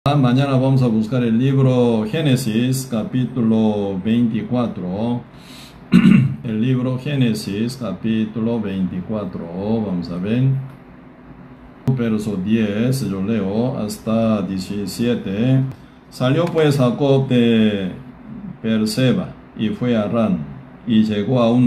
Mañana vamos a buscar el libro Génesis, capítulo 24. El libro Génesis, capítulo 24. Vamos a ver. Verso 10, yo leo hasta 17. Salió pues Jacob de Beerseba y fue a Harán, y llegó a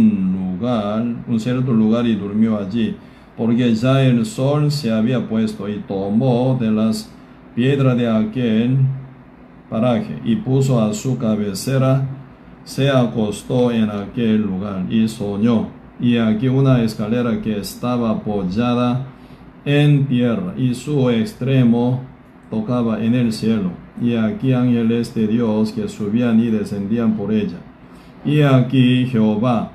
un cierto lugar y durmió allí, porque ya el sol se había puesto, y tomó de las piedras de aquel paraje y puso a su cabecera, se acostó en aquel lugar y soñó, y aquí una escalera que estaba apoyada en tierra, y su extremo tocaba en el cielo, y aquí ángeles de Dios que subían y descendían por ella. Y aquí Jehová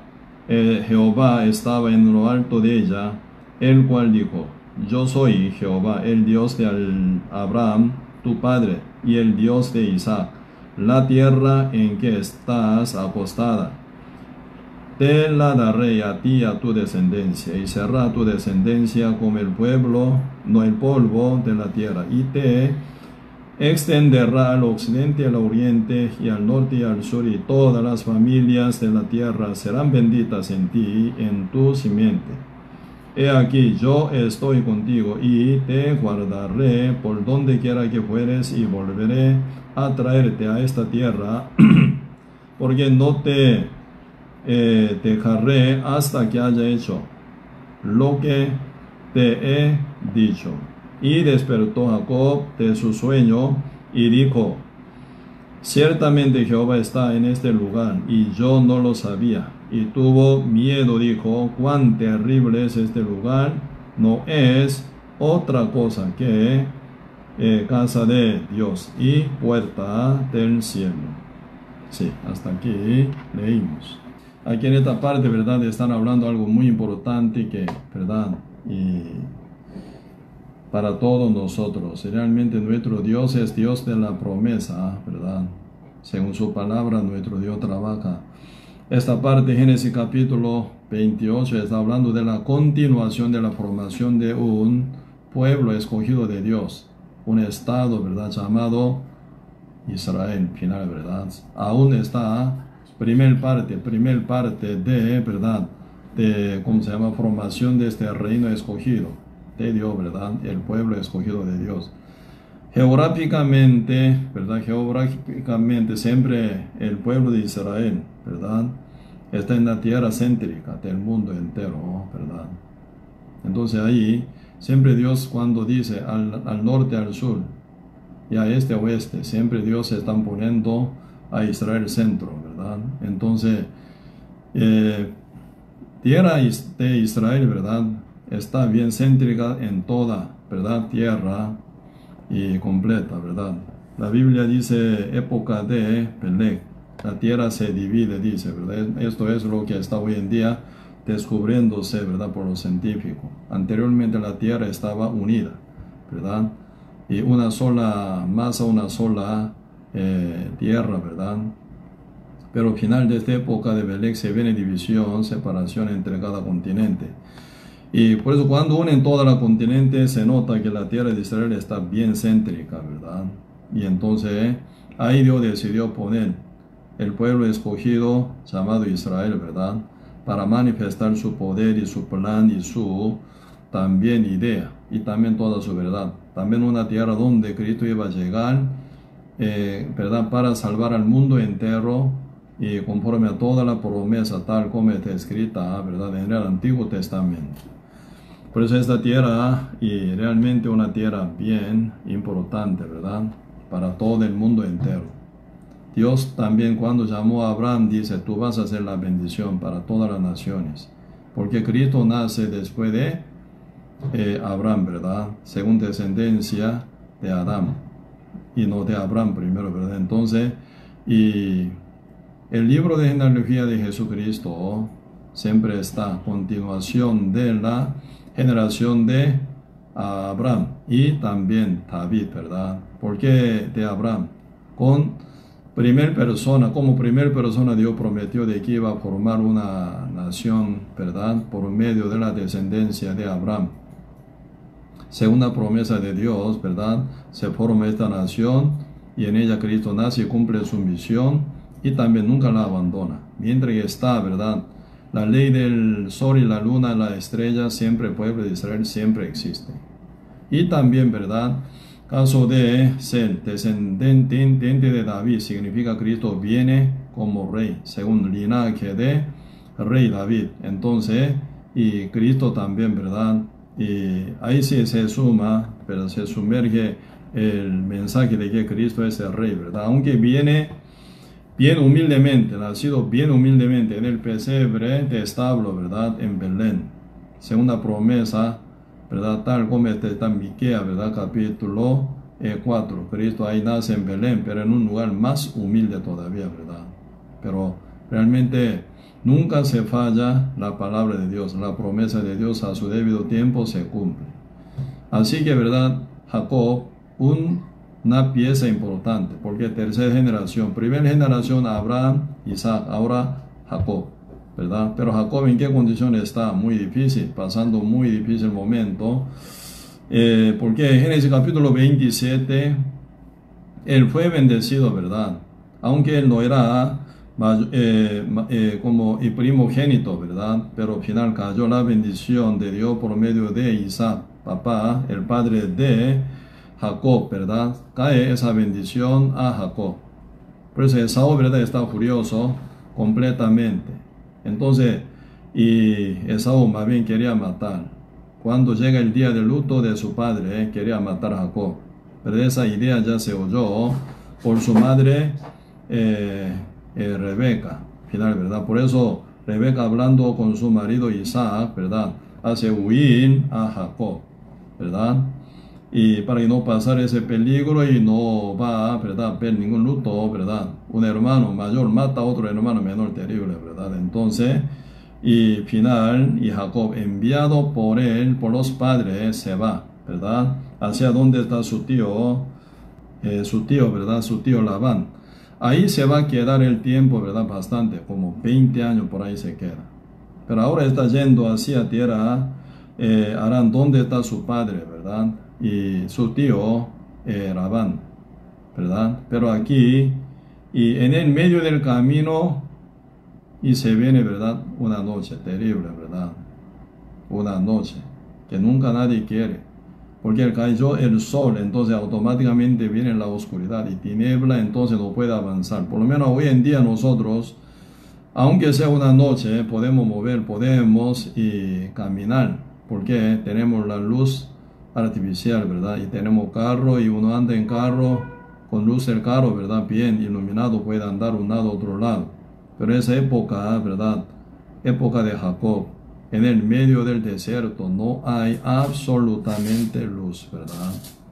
estaba en lo alto de ella, el cual dijo: Yo soy Jehová, el Dios de Abraham tu padre, y el Dios de Isaac. La tierra en que estás acostada te la daré a ti y a tu descendencia, y será tu descendencia como el polvo de la tierra, y te extenderá al occidente, al oriente, y al norte y al sur, y todas las familias de la tierra serán benditas en ti, en tu simiente. He aquí, yo estoy contigo, y te guardaré por donde quiera que fueres, y volveré a traerte a esta tierra, porque no te dejaré hasta que haya hecho lo que te he dicho. Y despertó Jacob de su sueño y dijo: Ciertamente Jehová está en este lugar, y yo no lo sabía. Y tuvo miedo, dijo: Cuán terrible es este lugar, no es otra cosa que casa de Dios y puerta del cielo. Sí, hasta aquí leímos. Aquí en esta parte, ¿verdad?, están hablando algo muy importante que, ¿verdad?, y para todos nosotros, realmente nuestro Dios es Dios de la promesa, ¿verdad? Según su palabra, nuestro Dios trabaja. Esta parte, Génesis capítulo 28, está hablando de la continuación de la formación de un pueblo escogido de Dios, un estado, ¿verdad?, llamado Israel, final, ¿verdad? Aún está primer parte de, ¿verdad?, de, ¿cómo se llama?, formación de este reino escogido de Dios, ¿verdad?, el pueblo escogido de Dios. Geográficamente, ¿verdad?, geográficamente siempre el pueblo de Israel, ¿verdad?, está en la tierra céntrica del mundo entero, ¿verdad? Entonces ahí siempre Dios, cuando dice al norte, al sur y a este, oeste, siempre Dios se está poniendo a Israel centro, ¿verdad? Entonces tierra de Israel, ¿verdad?, está bien céntrica en toda, ¿verdad?, tierra y completa, ¿verdad? La Biblia dice época de Peleg, la tierra se divide, dice, ¿verdad? Esto es lo que está hoy en día descubriéndose, ¿verdad?, por los científicos. Anteriormente la tierra estaba unida, ¿verdad?, y una sola masa, una sola tierra, ¿verdad? Pero al final de esta época de Peleg se viene división, separación entre cada continente. Y por eso cuando unen toda la continente se nota que la tierra de Israel está bien céntrica, ¿verdad? Y entonces ahí Dios decidió poner el pueblo escogido llamado Israel, ¿verdad?, para manifestar su poder y su plan y su también idea y también toda su verdad. También una tierra donde Cristo iba a llegar, ¿verdad?, para salvar al mundo entero, y conforme a toda la promesa tal como está escrita, ¿verdad?, en el Antiguo Testamento. Por eso esta tierra, y realmente una tierra bien importante, ¿verdad?, para todo el mundo entero. Dios también cuando llamó a Abraham dice: tú vas a ser la bendición para todas las naciones, porque Cristo nace después de Abraham, ¿verdad?, según descendencia de Adán, y no de Abraham primero, ¿verdad? Entonces, y el libro de genealogía de Jesucristo siempre está continuación de la generación de Abraham y también David, ¿verdad? ¿Por qué de Abraham? Como primer persona Dios prometió de que iba a formar una nación, ¿verdad?, por medio de la descendencia de Abraham. según la promesa de Dios, ¿verdad? Se forma esta nación y en ella Cristo nace y cumple su misión y también nunca la abandona. Mientras que está, ¿verdad? La ley del sol y la luna, la estrella, siempre el pueblo de Israel siempre existe. Y también, ¿verdad? Caso de ser descendiente de David, significa Cristo viene como rey, según linaje de rey David. Entonces, y Cristo también, ¿verdad? Y ahí sí se suma, pero se sumerge el mensaje de que Cristo es el rey, ¿verdad? Aunque viene bien humildemente, nacido bien humildemente en el pesebre de establo, ¿verdad? En Belén. Segunda promesa, ¿verdad? Tal como está en Miqueas, ¿verdad? Capítulo 4. Cristo ahí nace en Belén, pero en un lugar más humilde todavía, ¿verdad? Pero realmente nunca se falla la palabra de Dios. La promesa de Dios a su debido tiempo se cumple. Así que, ¿verdad? Jacob, una pieza importante, porque tercera generación, primera generación Abraham, Isaac, ahora Jacob, ¿verdad? Pero Jacob, ¿en qué condición está? Muy difícil, pasando muy difícil momento, porque en Génesis capítulo 27, él fue bendecido, ¿verdad? Aunque él no era como el primogénito, ¿verdad? Pero al final cayó la bendición de Dios por medio de Isaac, papá, el padre de Jacob, ¿verdad? Cae esa bendición a Jacob. Por eso Esaú, ¿verdad? Está furioso completamente. Entonces, y Esaú más bien quería matar. Cuando llega el día del luto de su padre, quería matar a Jacob. Pero esa idea ya se oyó por su madre Rebeca, final, ¿verdad? Por eso Rebeca, hablando con su marido Isaac, ¿verdad? Hace huir a Jacob, ¿verdad? Y para que no pasar ese peligro y no va, ¿verdad?, a ver ningún luto, ¿verdad? Un hermano mayor mata a otro hermano menor, terrible, ¿verdad? Entonces, y final, y Jacob, enviado por él, por los padres, se va, ¿verdad? Hacia donde está su tío, ¿verdad? Su tío Labán. Ahí se va a quedar el tiempo, ¿verdad? Bastante, como 20 años por ahí se queda. Pero ahora está yendo hacia tierra Harán, donde está su padre, ¿verdad? Y su tío Labán, ¿verdad? Pero aquí, y en el medio del camino, y se viene, ¿verdad? Una noche terrible, ¿verdad? Una noche que nunca nadie quiere. Porque cayó el sol, entonces automáticamente viene la oscuridad y tiniebla, entonces no puede avanzar. Por lo menos hoy en día nosotros, aunque sea una noche, podemos mover, podemos y caminar, porque tenemos la luz artificial, ¿verdad? Y tenemos carro y uno anda en carro con luz del carro, ¿verdad? Bien iluminado, puede andar un lado a otro lado. Pero esa época, ¿verdad? Época de Jacob, en el medio del desierto no hay absolutamente luz, ¿verdad?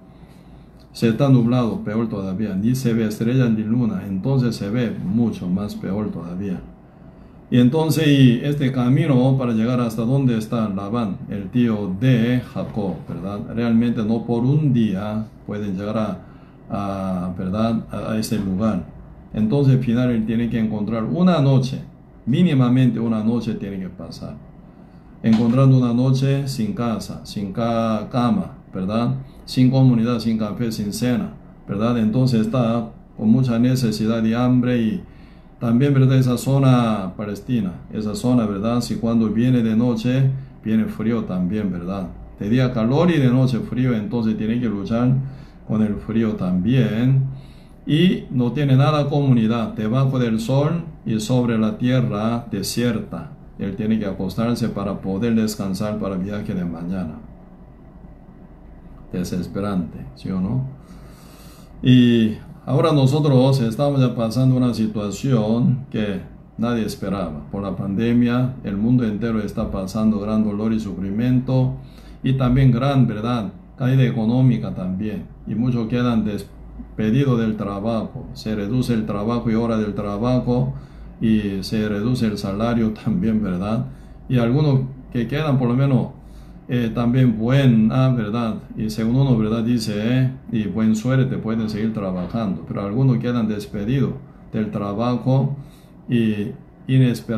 Se está nublado, peor todavía, ni se ve estrella ni luna, entonces se ve mucho más peor todavía. Y entonces este camino para llegar hasta donde está Labán, el tío de Jacob, ¿verdad? Realmente no por un día pueden llegar ¿verdad? A ese lugar. Entonces al final él tiene que encontrar una noche, mínimamente una noche tiene que pasar. Encontrando una noche sin casa, sin cama, ¿verdad? Sin comunidad, sin café, sin cena, ¿verdad? Entonces está con mucha necesidad y hambre y también, ¿verdad? Esa zona palestina, esa zona, ¿verdad? Si cuando viene de noche, viene frío también, ¿verdad? De día calor y de noche frío, entonces tiene que luchar con el frío también. Y no tiene nada comunidad, debajo del sol y sobre la tierra desierta. Él tiene que acostarse para poder descansar para el viaje de mañana. Desesperante, ¿sí o no? Y ahora nosotros estamos ya pasando una situación que nadie esperaba. Por la pandemia, el mundo entero está pasando gran dolor y sufrimiento y también gran, ¿verdad?, caída económica también. Y muchos quedan despedidos del trabajo. Se reduce el trabajo y hora del trabajo y se reduce el salario también, ¿verdad? Y algunos que quedan por lo menos también buena, ¿verdad? Y según uno, ¿verdad? Dice, y buen suerte, pueden seguir trabajando, pero algunos quedan despedidos del trabajo y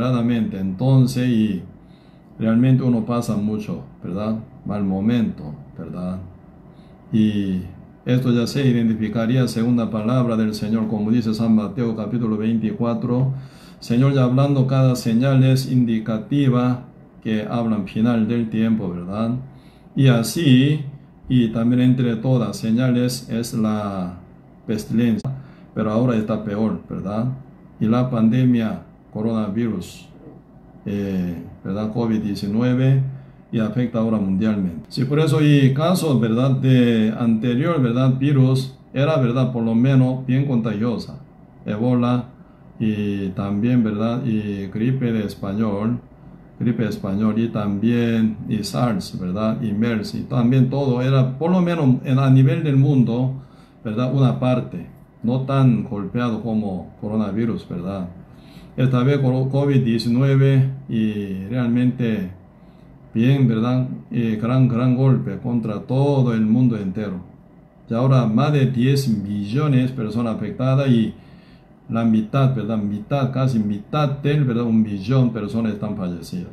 inesperadamente, entonces, y realmente uno pasa mucho, ¿verdad? Mal momento, ¿verdad? Y esto ya se identificaría según la palabra del Señor, como dice San Mateo capítulo 24. Señor ya hablando, cada señal es indicativa que hablan final del tiempo, ¿verdad? Y así, y también entre todas señales es la pestilencia, pero ahora está peor, ¿verdad? Y la pandemia, coronavirus, ¿verdad? COVID-19, y afecta ahora mundialmente. Sí, por eso, y casos, ¿verdad? De anterior, ¿verdad? Virus, era, ¿verdad? Por lo menos bien contagiosa. Ébola, y también, ¿verdad? Y gripe español, y también, y SARS, ¿verdad? Y MERS, y también todo era, por lo menos a nivel del mundo, ¿verdad? Una parte, no tan golpeado como coronavirus, ¿verdad? Esta vez COVID-19 y realmente bien, ¿verdad? Gran golpe contra todo el mundo entero. Y ahora más de 10 millones de personas afectadas y la mitad, ¿verdad? Casi mitad del, ¿verdad? 1 millón de personas están fallecidas.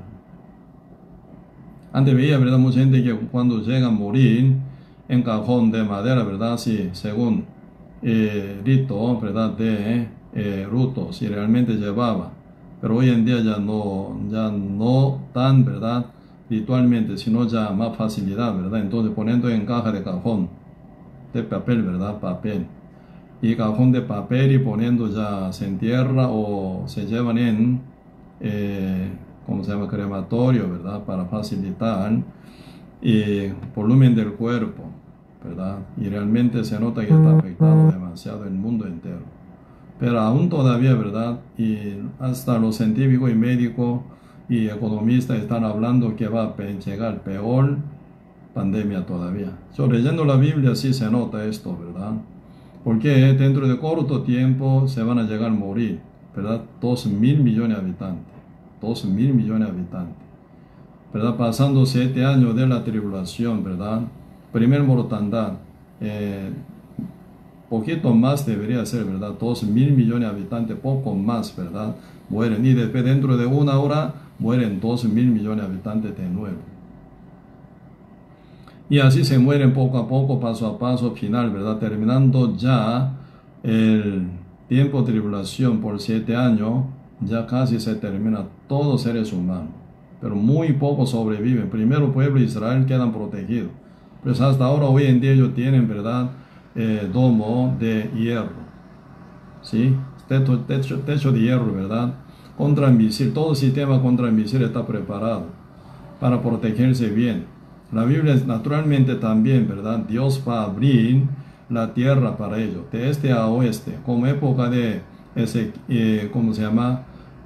Antes veía, ¿verdad? Mucha gente que cuando llega a morir en cajón de madera, ¿verdad? Sí, según rito, ¿verdad? De luto, si realmente llevaba. Pero hoy en día ya no tan, ¿verdad? Ritualmente, sino ya más facilidad, ¿verdad? Entonces poniendo en caja de cajón de papel, ¿verdad? Papel. Y cajón de papel y poniendo ya se entierra o se llevan en, ¿cómo se llama? Crematorio, ¿verdad? Para facilitar el volumen del cuerpo, ¿verdad? Y realmente se nota que está afectado demasiado el mundo entero. Pero aún todavía, ¿verdad? Y hasta los científicos y médicos y economistas están hablando que va a llegar peor pandemia todavía. Yo leyendo la Biblia sí se nota esto, ¿verdad? Porque dentro de corto tiempo se van a llegar a morir, ¿verdad? 2.000 millones de habitantes. 2.000 millones de habitantes, ¿verdad? Pasando 7 años de la tribulación, ¿verdad? Primer mortandad. Poquito más debería ser, ¿verdad? 2.000 millones de habitantes, poco más, ¿verdad? Mueren. Y después dentro de 1 hora mueren 2.000 millones de habitantes de nuevo. Y así se mueren poco a poco, paso a paso, final, ¿verdad? Terminando ya el tiempo de tribulación por 7 años, ya casi se termina todos seres humanos. Pero muy pocos sobreviven. Primero pueblo de Israel quedan protegidos. Pues hasta ahora, hoy en día ellos tienen, ¿verdad? Domo de hierro. ¿Sí? Techo de hierro, ¿verdad? Contra misil. Todo el sistema contra misil está preparado para protegerse bien. La Biblia naturalmente también, ¿verdad? Dios va a abrir la tierra para ellos, de este a oeste, como época de ¿cómo se llama?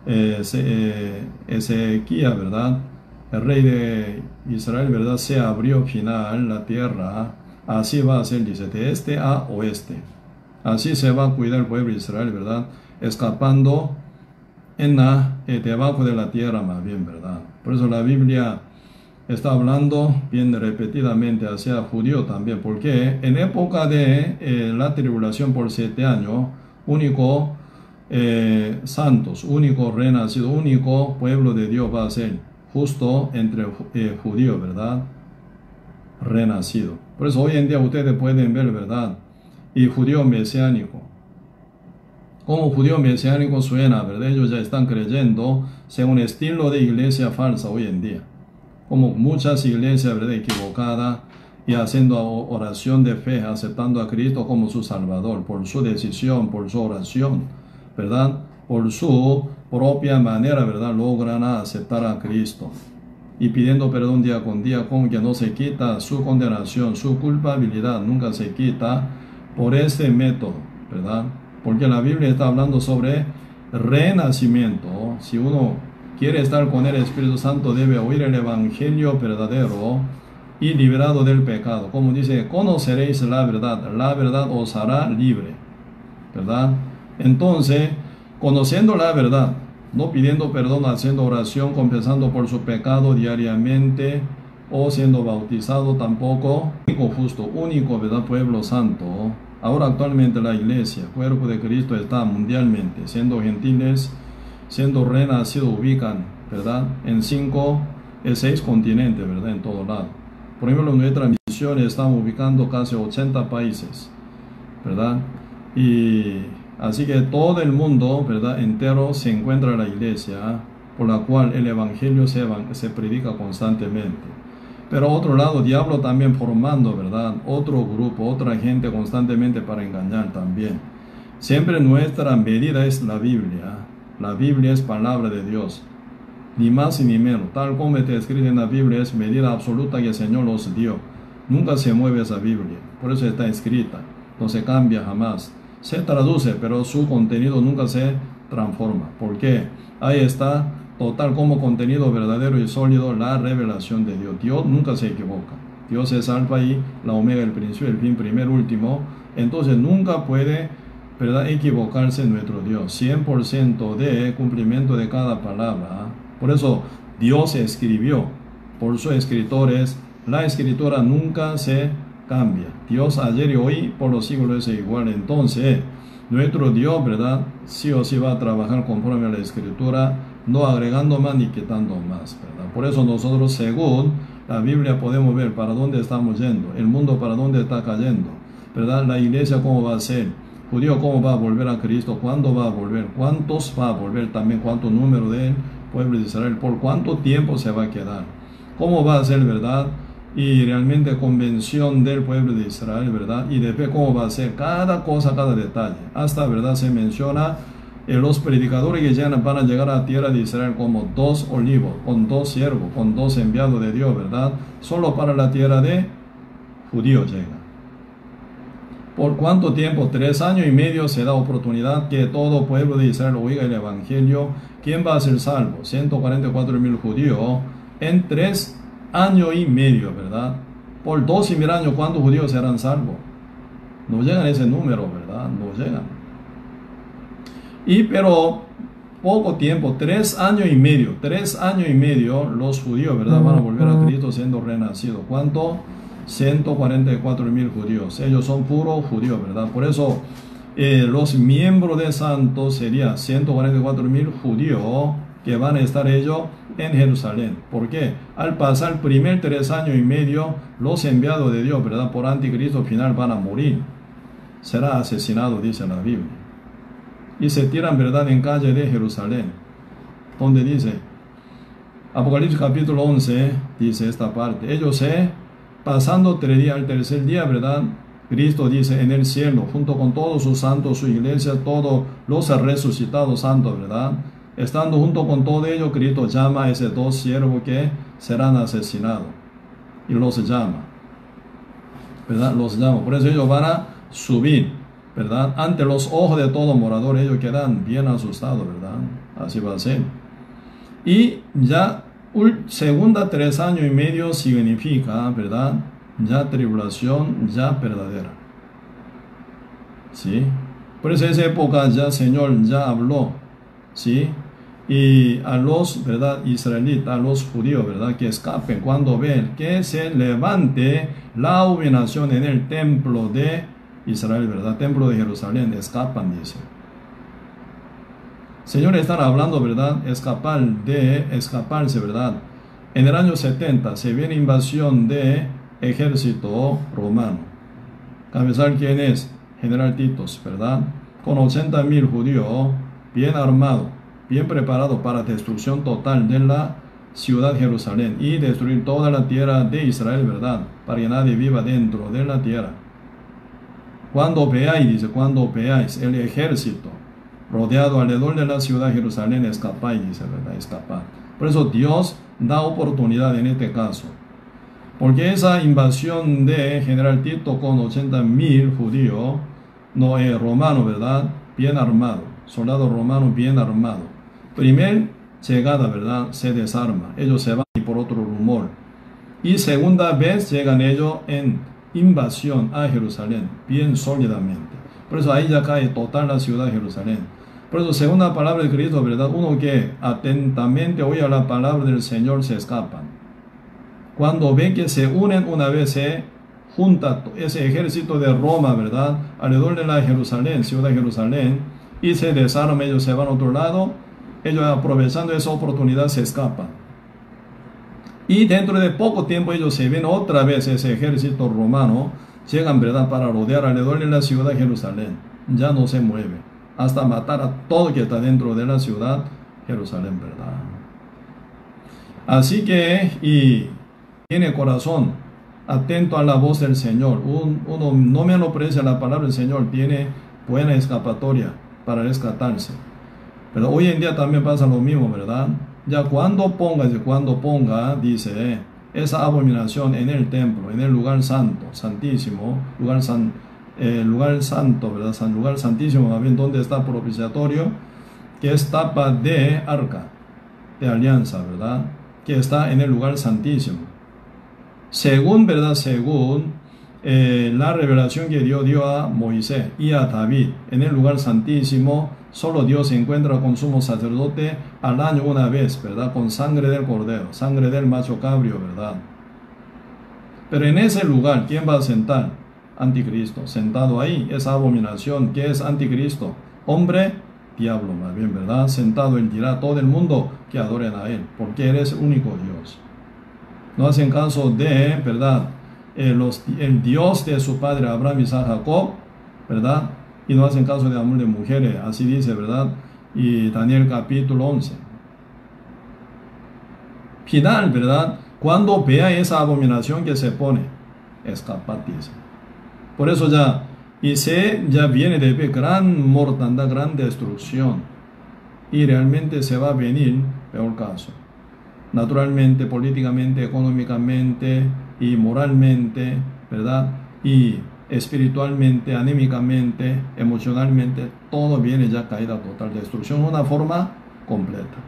Ezequiel, ¿verdad? El rey de Israel, ¿verdad? Se abrió final la tierra, así va a ser, dice, de este a oeste. Así se va a cuidar el pueblo de Israel, ¿verdad? Escapando debajo de la tierra más bien, ¿verdad? Por eso la Biblia está hablando bien repetidamente hacia judío también, porque en época de la tribulación por 7 años, único santos, único renacido, único pueblo de Dios va a ser justo entre judíos, ¿verdad? Renacido. Por eso hoy en día ustedes pueden ver, ¿verdad? Y judío mesiánico. Como judío mesiánico suena, ¿verdad? Ellos ya están creyendo según estilo de iglesia falsa hoy en día. Como muchas iglesias, ¿verdad? Equivocadas y haciendo oración de fe, aceptando a Cristo como su Salvador, por su decisión, por su oración, ¿verdad? Por su propia manera, ¿verdad? Logran aceptar a Cristo y pidiendo perdón día con día, como que no se quita su condenación, su culpabilidad, nunca se quita por este método, ¿verdad? Porque la Biblia está hablando sobre renacimiento. Si uno quiere estar con el Espíritu Santo, debe oír el Evangelio verdadero y liberado del pecado. Como dice, conoceréis la verdad os hará libre, ¿verdad? Entonces, conociendo la verdad, no pidiendo perdón, haciendo oración, confesando por su pecado diariamente, o siendo bautizado tampoco, único justo, único, ¿verdad? Pueblo santo. Ahora actualmente la iglesia, cuerpo de Cristo, está mundialmente, siendo gentiles, siendo renacidos, ubican, ¿verdad? En 6 continentes, ¿verdad? En todo lado. Por ejemplo, nuestra misión misiones están ubicando casi 80 países, ¿verdad? Y así que todo el mundo, ¿verdad?, entero se encuentra en la iglesia, por la cual el evangelio se predica constantemente. Pero otro lado, diablo también formando, ¿verdad?, otro grupo, otra gente constantemente para engañar también. Siempre nuestra medida es la Biblia. La Biblia es palabra de Dios, ni más ni menos. Tal como está escrito en la Biblia, es medida absoluta que el Señor nos dio. Nunca se mueve esa Biblia, por eso está escrita, no se cambia jamás. Se traduce, pero su contenido nunca se transforma. ¿Por qué? Ahí está, total como contenido verdadero y sólido, la revelación de Dios. Dios nunca se equivoca. Dios es alfa y la omega, el principio, el fin, primer, último. Entonces nunca puede, ¿verdad?, equivocarse nuestro Dios. 100% de cumplimiento de cada palabra. Por eso Dios escribió, por sus escritores. La escritura nunca se cambia. Dios ayer y hoy por los siglos es igual. Entonces nuestro Dios, ¿verdad?, sí o sí va a trabajar conforme a la escritura, no agregando más ni quitando más, ¿verdad? Por eso nosotros, según la Biblia, podemos ver para dónde estamos yendo, el mundo para dónde está cayendo, ¿verdad? La iglesia cómo va a ser, judío cómo va a volver a Cristo, cuándo va a volver, cuántos va a volver también, cuánto número del pueblo de Israel, por cuánto tiempo se va a quedar, cómo va a ser, ¿verdad?, y realmente convención del pueblo de Israel, ¿verdad? Y después cómo va a ser cada cosa, cada detalle. Hasta, ¿verdad?, se menciona los predicadores que van a llegar a la tierra de Israel como 2 olivos, con 2 siervos, con 2 enviados de Dios, ¿verdad? Solo para la tierra de judíos llega. ¿Por cuánto tiempo? 3 años y medio se da oportunidad que todo pueblo de Israel oiga el evangelio. ¿Quién va a ser salvo? 144,000 judíos en 3 años y medio, ¿verdad? Por 12,000 años, ¿cuántos judíos serán salvos? No llegan a ese número, ¿verdad? No llegan. Pero poco tiempo, 3 años y medio, 3 años y medio, los judíos, ¿verdad?, van a volver a Cristo siendo renacidos. ¿Cuánto? 144,000 judíos. Ellos son puros judíos, ¿verdad? Por eso los miembros de santos serían 144,000 judíos que van a estar ellos en Jerusalén. ¿Por qué? Al pasar el primer 3 años y medio, los enviados de Dios, ¿verdad?, por anticristo final van a morir. Será asesinado, dice la Biblia. Y se tiran, ¿verdad?, en calle de Jerusalén, donde dice, Apocalipsis capítulo 11, dice esta parte, ellos pasando 3 días, al tercer día, ¿verdad?, Cristo dice, en el cielo, junto con todos sus santos, su iglesia, todos los resucitados santos, ¿verdad?, estando junto con todo ello, Cristo llama a esos 2 siervos que serán asesinados. Y los llama, ¿verdad? Los llama. Por eso ellos van a subir, ¿verdad?, ante los ojos de todo morador. Ellos quedan bien asustados, ¿verdad? Así va a ser. Y ya segunda 3 años y medio significa, ¿verdad?, ya tribulación, ya verdadera. ¿Sí? Por eso en esa época ya el Señor ya habló, ¿sí?, y a los, ¿verdad?, israelitas, a los judíos, ¿verdad?, que escapen cuando ven que se levante la abominación en el templo de Israel, ¿verdad?, templo de Jerusalén, escapan, dice. Señor, están hablando, ¿verdad?, escaparse, ¿verdad? En el año 70 se viene invasión de ejército romano. Cabezal, ¿quién es? General Titos, ¿verdad?, con 80,000 judíos bien armados, bien preparado para destrucción total de la ciudad de Jerusalén y destruir toda la tierra de Israel, ¿verdad?, para que nadie viva dentro de la tierra. Cuando veáis, dice, cuando veáis el ejército rodeado alrededor de la ciudad de Jerusalén, escapáis, dice, ¿verdad?, escapad. Por eso Dios da oportunidad en este caso, porque esa invasión de General Tito con 80,000 judíos, no es romano, ¿verdad?, bien armado, soldados romanos bien armados. Primer llegada, ¿verdad?, se desarma, ellos se van por otro rumor. Y segunda vez llegan ellos en invasión a Jerusalén, bien sólidamente. Por eso ahí ya cae total la ciudad de Jerusalén. Por eso, según la palabra de Cristo, ¿verdad?, uno que atentamente oye la palabra del Señor se escapan. Cuando ven que se unen una vez, se junta ese ejército de Roma, ¿verdad?, alrededor de la Jerusalén, ciudad de Jerusalén, y se desarma, ellos se van a otro lado, ellos aprovechando esa oportunidad se escapan. Y dentro de poco tiempo ellos se ven otra vez ese ejército romano, llegan, ¿verdad?, para rodear alrededor de la ciudad de Jerusalén. Ya no se mueve, hasta matar a todo que está dentro de la ciudad Jerusalén, ¿verdad? Así que, y tiene corazón atento a la voz del Señor. Uno no menosprecia la palabra del Señor, tiene buena escapatoria para rescatarse. Pero hoy en día también pasa lo mismo, ¿verdad? Ya cuando ponga, dice, esa abominación en el templo, en el lugar santo, santísimo, lugar santo, ¿verdad? Lugar santísimo, más bien, donde está propiciatorio, que es tapa de arca de alianza, ¿verdad? Que está en el lugar santísimo. Según, ¿verdad? Según la revelación que Dios dio a Moisés y a David, en el lugar santísimo, solo Dios se encuentra con sumo sacerdote al año una vez, ¿verdad? Con sangre del cordero, sangre del macho cabrio, ¿verdad? Pero en ese lugar, ¿quién va a sentar? Anticristo, sentado ahí, esa abominación. ¿Qué es anticristo? Hombre, diablo, más bien, ¿verdad? Sentado, él dirá a todo el mundo que adoren a él, porque él es el único Dios. No hacen caso de, ¿verdad?, el Dios de su padre Abraham, Isaac, Jacob, ¿verdad? Y no hacen caso de amor de mujeres, así dice, ¿verdad? Y Daniel capítulo 11. Final, ¿verdad? Cuando vea esa abominación que se pone, escapad, dice. Por eso ya viene de ver gran mortandad, gran destrucción. Y realmente se va a venir, peor caso. Naturalmente, políticamente, económicamente y moralmente, ¿verdad? Y espiritualmente, anímicamente, emocionalmente, todo viene ya caída total, destrucción, una forma completa.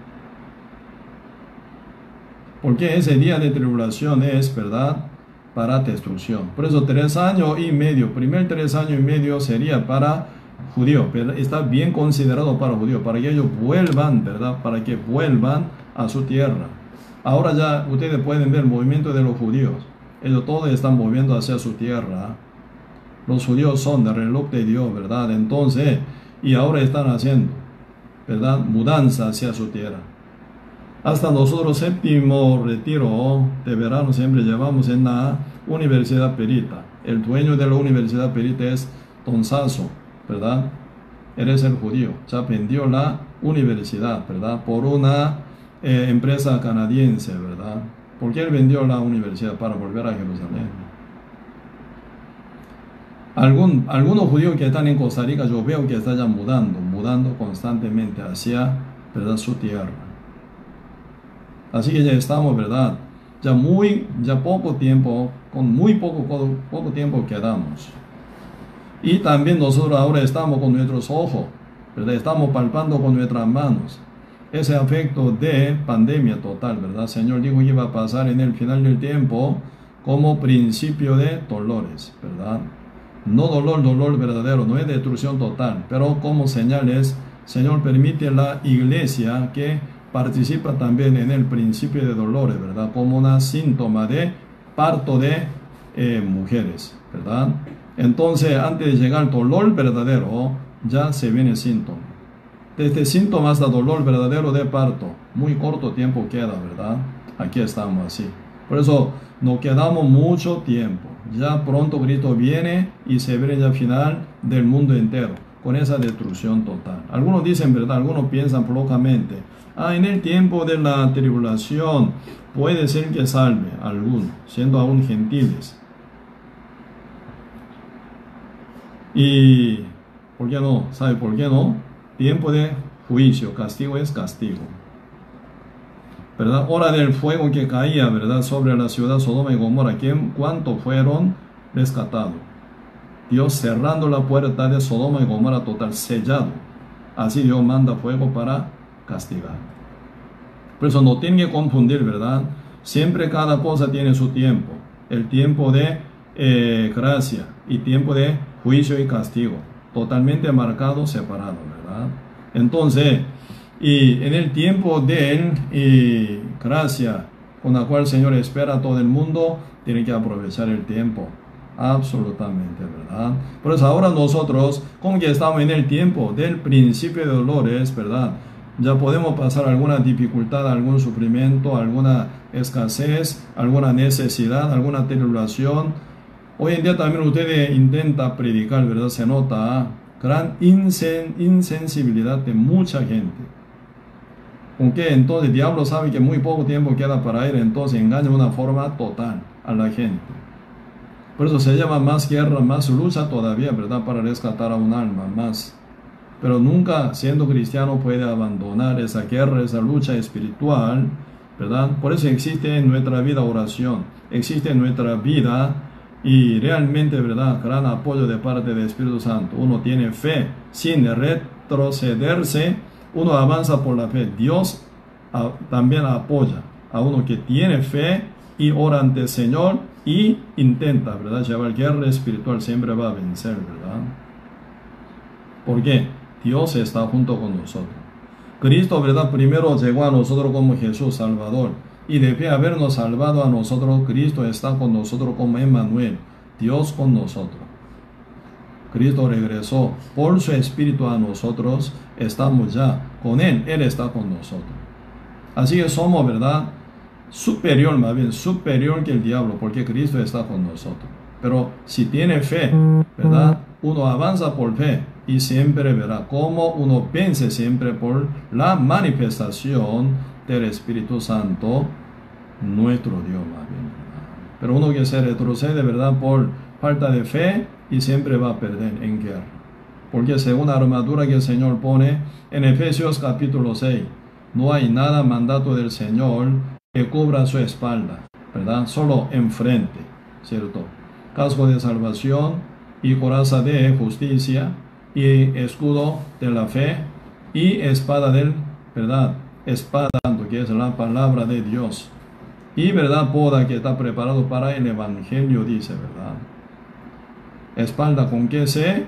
Porque ese día de tribulación es, ¿verdad?, para destrucción. Por eso 3 años y medio, primer 3 años y medio sería para judíos, pero está bien considerado para judíos, para que ellos vuelvan, ¿verdad?, para que vuelvan a su tierra. Ahora ya ustedes pueden ver el movimiento de los judíos. Ellos todos están moviendo hacia su tierra. Los judíos son del reloj de Dios, ¿verdad? Entonces, y ahora están haciendo, ¿verdad?, mudanza hacia su tierra. Hasta nosotros, 7º retiro de verano, siempre llevamos en la Universidad Perita. El dueño de la Universidad Perita es Don Sasso, ¿verdad? Él es el judío. Ya vendió la universidad, ¿verdad?, por una empresa canadiense, ¿verdad? Porque él vendió la universidad para volver a Jerusalén. Algunos judíos que están en Costa Rica, yo veo que están ya mudando constantemente hacia, ¿verdad?, su tierra. Así que ya estamos, ¿verdad?, ya poco tiempo, con muy poco tiempo quedamos. Y también nosotros ahora estamos con nuestros ojos, ¿verdad?, estamos palpando con nuestras manos ese efecto de pandemia total, ¿verdad? El Señor dijo que iba a pasar en el final del tiempo como principio de dolores, ¿verdad? No dolor verdadero, no es destrucción total, pero como señales, Señor permite a la iglesia que participa también en el principio de dolores, ¿verdad?, como un síntoma de parto de mujeres, ¿verdad? Entonces, antes de llegar al dolor verdadero, ya se viene síntoma. Desde síntomas hasta dolor verdadero de parto, muy corto tiempo queda, ¿verdad? Aquí estamos así. Por eso nos quedamos mucho tiempo. Ya pronto Cristo viene y se viene ya al final del mundo entero, con esa destrucción total. Algunos dicen, ¿verdad?, algunos piensan locamente, en el tiempo de la tribulación puede ser que salve a algunos, siendo aún gentiles. Y, ¿por qué no? ¿Sabe por qué no? Tiempo de juicio, castigo es castigo, ¿verdad? Hora del fuego que caía, ¿verdad?, sobre la ciudad Sodoma y Gomorra. ¿Cuántos fueron rescatados? Dios cerrando la puerta de Sodoma y Gomorra total, sellado. Así Dios manda fuego para castigar. Por eso no tienen que confundir, ¿verdad? Siempre cada cosa tiene su tiempo. El tiempo de gracia y tiempo de juicio y castigo. Totalmente marcado, separado, ¿verdad? Entonces, y en el tiempo de gracia con la cual el Señor espera a todo el mundo, tiene que aprovechar el tiempo. Absolutamente, ¿verdad? Por eso ahora nosotros, como que estamos en el tiempo del principio de dolores, ¿verdad? ya podemos pasar alguna dificultad, algún sufrimiento, alguna escasez, alguna necesidad, alguna tribulación. Hoy en día también ustedes intentan predicar, ¿verdad? Se nota gran insensibilidad de mucha gente. Aunque entonces el diablo sabe que muy poco tiempo queda para él, entonces engaña de una forma total a la gente. Por eso se llama más guerra, más lucha todavía, ¿verdad? Para rescatar a un alma, más. Pero nunca, siendo cristiano, puede abandonar esa guerra, esa lucha espiritual, ¿verdad? Por eso existe en nuestra vida oración, existe en nuestra vida y realmente, ¿verdad? Gran apoyo de parte del Espíritu Santo. Uno tiene fe sin retrocederse, uno avanza por la fe. Dios también apoya a uno que tiene fe y ora ante el Señor y intenta, ¿verdad? Llevar guerra espiritual, siempre va a vencer, ¿verdad? ¿Por qué? Dios está junto con nosotros. Cristo, ¿verdad? Primero llegó a nosotros como Jesús Salvador. Y después de habernos salvado a nosotros, Cristo está con nosotros como Emmanuel, Dios con nosotros. Cristo regresó por su Espíritu a nosotros, estamos ya con Él, Él está con nosotros. Así que somos, ¿verdad? Superior, más bien, superior que el diablo, porque Cristo está con nosotros. Pero si tiene fe, ¿verdad? Uno avanza por fe y siempre verá cómo uno vence siempre por la manifestación del Espíritu Santo, nuestro Dios, más bien. Pero uno que se retrocede, ¿verdad? Por falta de fe y siempre va a perder en guerra. Porque según la armadura que el Señor pone en Efesios capítulo 6, no hay nada mandato del Señor que cubra su espalda, ¿verdad? Solo enfrente, ¿cierto? Casco de salvación y coraza de justicia y escudo de la fe y espada del, ¿verdad? Espada, que es la palabra de Dios. Y, ¿verdad? Poda que está preparado para el Evangelio, dice, ¿verdad? Espalda con que se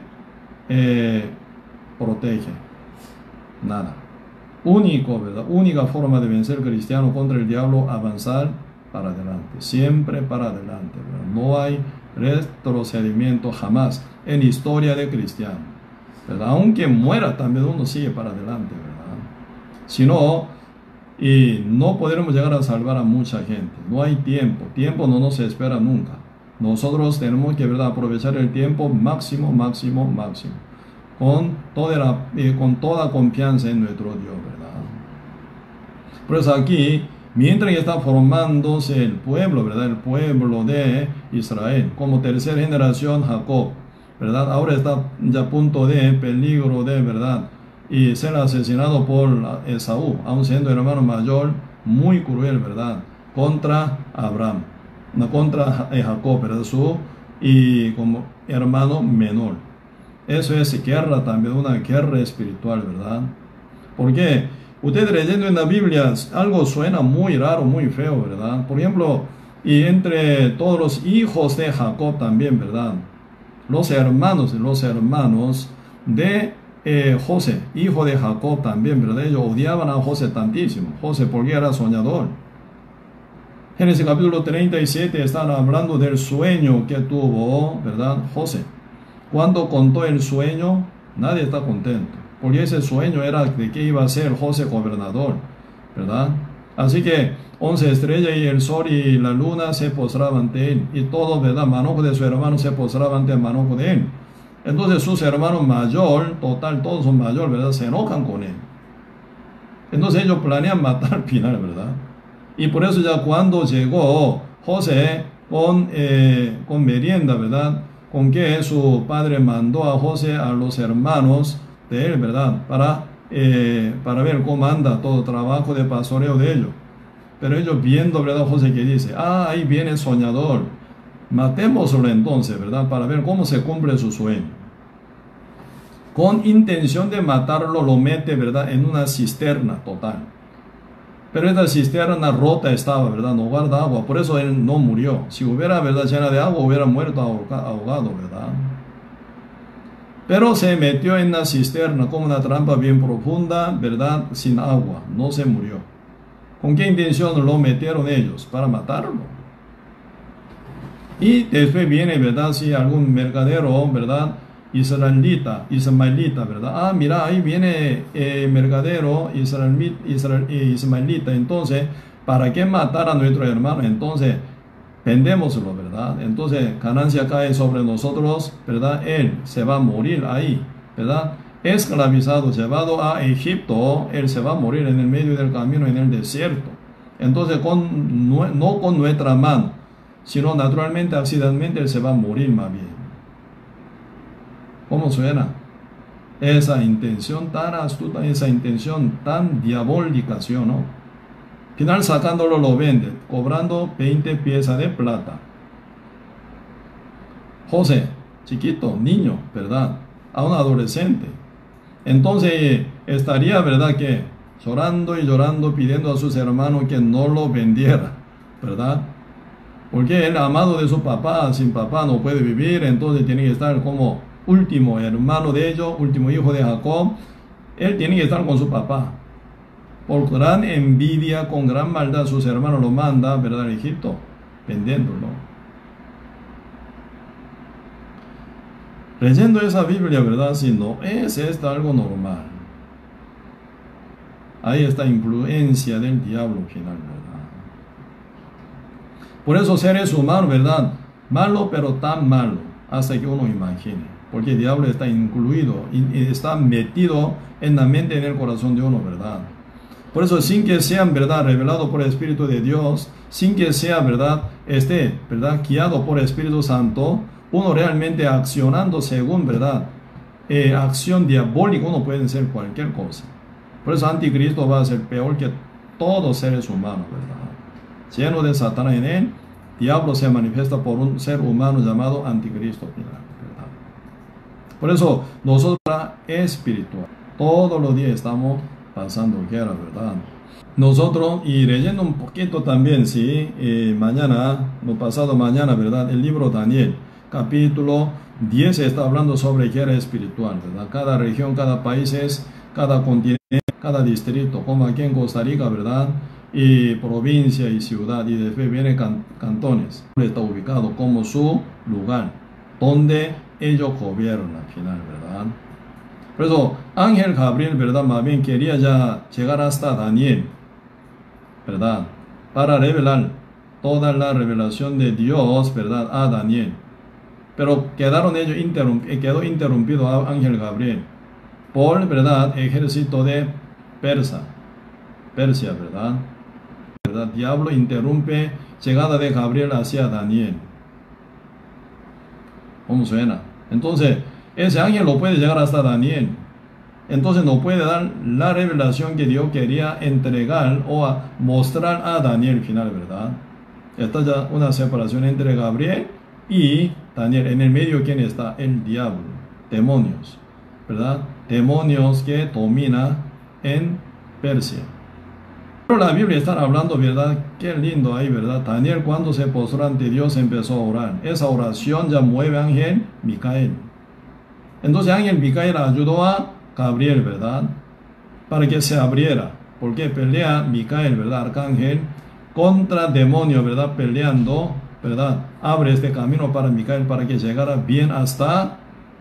protege. Nada. Único, ¿verdad? Única forma de vencer cristiano contra el diablo, avanzar para adelante. Siempre para adelante, ¿verdad? No hay retrocedimiento jamás en historia de cristiano, ¿verdad? Aunque muera también uno sigue para adelante, ¿verdad? Si no, y no podremos llegar a salvar a mucha gente. No hay tiempo. Tiempo no nos espera nunca. Nosotros tenemos que, ¿verdad?, aprovechar el tiempo máximo, máximo, máximo. Con toda confianza en nuestro Dios, ¿verdad? Por eso aquí, mientras está formándose el pueblo, ¿verdad? El pueblo de Israel, como tercera generación Jacob, ¿verdad? Ahora está ya a punto de peligro de, ¿verdad?, y ser asesinado por Esaú, aun siendo hermano mayor, muy cruel, ¿verdad?, contra Abraham, no contra Jacob, ¿verdad?, y como hermano menor. Eso es guerra también, una guerra espiritual, ¿verdad? Porque ustedes leyendo en la Biblia, algo suena muy raro, muy feo, ¿verdad? Por ejemplo, y entre todos los hijos de Jacob también, ¿verdad? Los hermanos de José, hijo de Jacob también, ¿verdad? Ellos odiaban a José tantísimo. José porque era soñador. Génesis capítulo 37 están hablando del sueño que tuvo, ¿verdad?, José. Cuando contó el sueño, nadie está contento, porque ese sueño era de que iba a ser José gobernador, ¿verdad? Así que 11 estrellas y el sol y la luna se postraban ante él, y todos, ¿verdad?, manojo de su hermano se postraban ante el manojo de él. Entonces sus hermanos mayor, total, todos son mayor, ¿verdad?, se enojan con él. Entonces ellos planean matar al final, ¿verdad? Y por eso ya cuando llegó José con merienda, ¿verdad?, con que su padre mandó a José a los hermanos de él, ¿verdad?, para ver cómo anda todo trabajo de pastoreo de ellos. Pero ellos viendo, ¿verdad?, José que dice, ahí viene el soñador, matémoslo entonces, ¿verdad?, para ver cómo se cumple su sueño. Con intención de matarlo, lo mete, ¿verdad?, en una cisterna total. Pero esta cisterna rota estaba, ¿verdad?, no guarda agua, por eso él no murió. Si hubiera, ¿verdad?, llena de agua, hubiera muerto ahogado, ¿verdad? Pero se metió en la cisterna como una trampa bien profunda, ¿verdad?, sin agua, no se murió. ¿Con qué intención lo metieron ellos? Para matarlo. Y después viene, ¿verdad?, si algún mercadero, ¿verdad?, ismaelita, ¿verdad? Ah, mira, ahí viene mercadero ismaelita, entonces, ¿para qué matar a nuestro hermano? Entonces, vendémoslo, ¿verdad? Entonces, ganancia cae sobre nosotros, ¿verdad? Él se va a morir ahí, ¿verdad? Esclavizado, llevado a Egipto, él se va a morir en el medio del camino, en el desierto. Entonces, no con nuestra mano, sino naturalmente, accidentalmente, él se va a morir más bien. ¿Cómo suena? Esa intención tan astuta, esa intención tan diabólica, ¿sí o no? Final sacándolo lo vende, cobrando 20 piezas de plata. José, chiquito, niño, ¿verdad? A un adolescente. Entonces estaría, ¿verdad? Que llorando y llorando, pidiendo a sus hermanos que no lo vendiera, ¿verdad? Porque el amado de su papá, sin papá no puede vivir, entonces tiene que estar como último hermano de ellos, último hijo de Jacob. Él tiene que estar con su papá. Por gran envidia, con gran maldad, sus hermanos lo mandan, ¿verdad? A Egipto, vendiéndolo. Leyendo esa Biblia, ¿verdad? Si no es esto algo normal. Hay esta influencia del diablo final, ¿verdad? Por eso seres humanos, ¿verdad? Malo, pero tan malo, hasta que uno imagine. Porque el diablo está incluido, está metido en la mente y en el corazón de uno, ¿verdad? Por eso, sin que sean, ¿verdad?, revelado por el Espíritu de Dios, sin que sea, ¿verdad?, ¿verdad?, guiado por el Espíritu Santo, uno realmente accionando según, ¿verdad?, acción diabólica, uno puede ser cualquier cosa. Por eso anticristo va a ser peor que todos seres humanos, ¿verdad? Lleno de Satanás en él, diablo se manifiesta por un ser humano llamado anticristo, ¿verdad? Por eso nosotros espiritual, todos los días estamos pasando guerra, ¿verdad? Nosotros, y leyendo un poquito también, sí, pasado mañana, ¿verdad? El libro Daniel, capítulo 10 está hablando sobre guerra espiritual, ¿verdad? Cada región, cada país, cada continente, cada distrito, como aquí en Costa Rica, ¿verdad? Y provincia y ciudad, y después vienen cantones. Está ubicado como su lugar, donde ellos gobiernan al final, ¿verdad? Por eso, Ángel Gabriel, ¿verdad? Más bien quería ya llegar hasta Daniel, ¿verdad? Para revelar toda la revelación de Dios, ¿verdad? A Daniel. Pero quedó interrumpido a Ángel Gabriel por, ¿verdad?, ejército de Persia, ¿verdad? Diablo interrumpe llegada de Gabriel hacia Daniel. ¿Cómo suena? Entonces, ese ángel no puede llegar hasta Daniel. Entonces no puede dar la revelación que Dios quería entregar o mostrar a Daniel final, ¿verdad? Está ya una separación entre Gabriel y Daniel. En el medio, ¿quién está? El diablo, demonios, ¿verdad? Demonios que domina en Persia. Pero la Biblia está hablando, ¿verdad? Qué lindo ahí, ¿verdad? Daniel, cuando se postró ante Dios, empezó a orar. Esa oración ya mueve a Ángel Micael. Entonces Ángel Micael ayudó a Gabriel, ¿verdad? Para que se abriera. Porque pelea Micael, ¿verdad? Arcángel contra demonios, ¿verdad? Peleando, ¿verdad? Abre este camino para Micael para que llegara bien hasta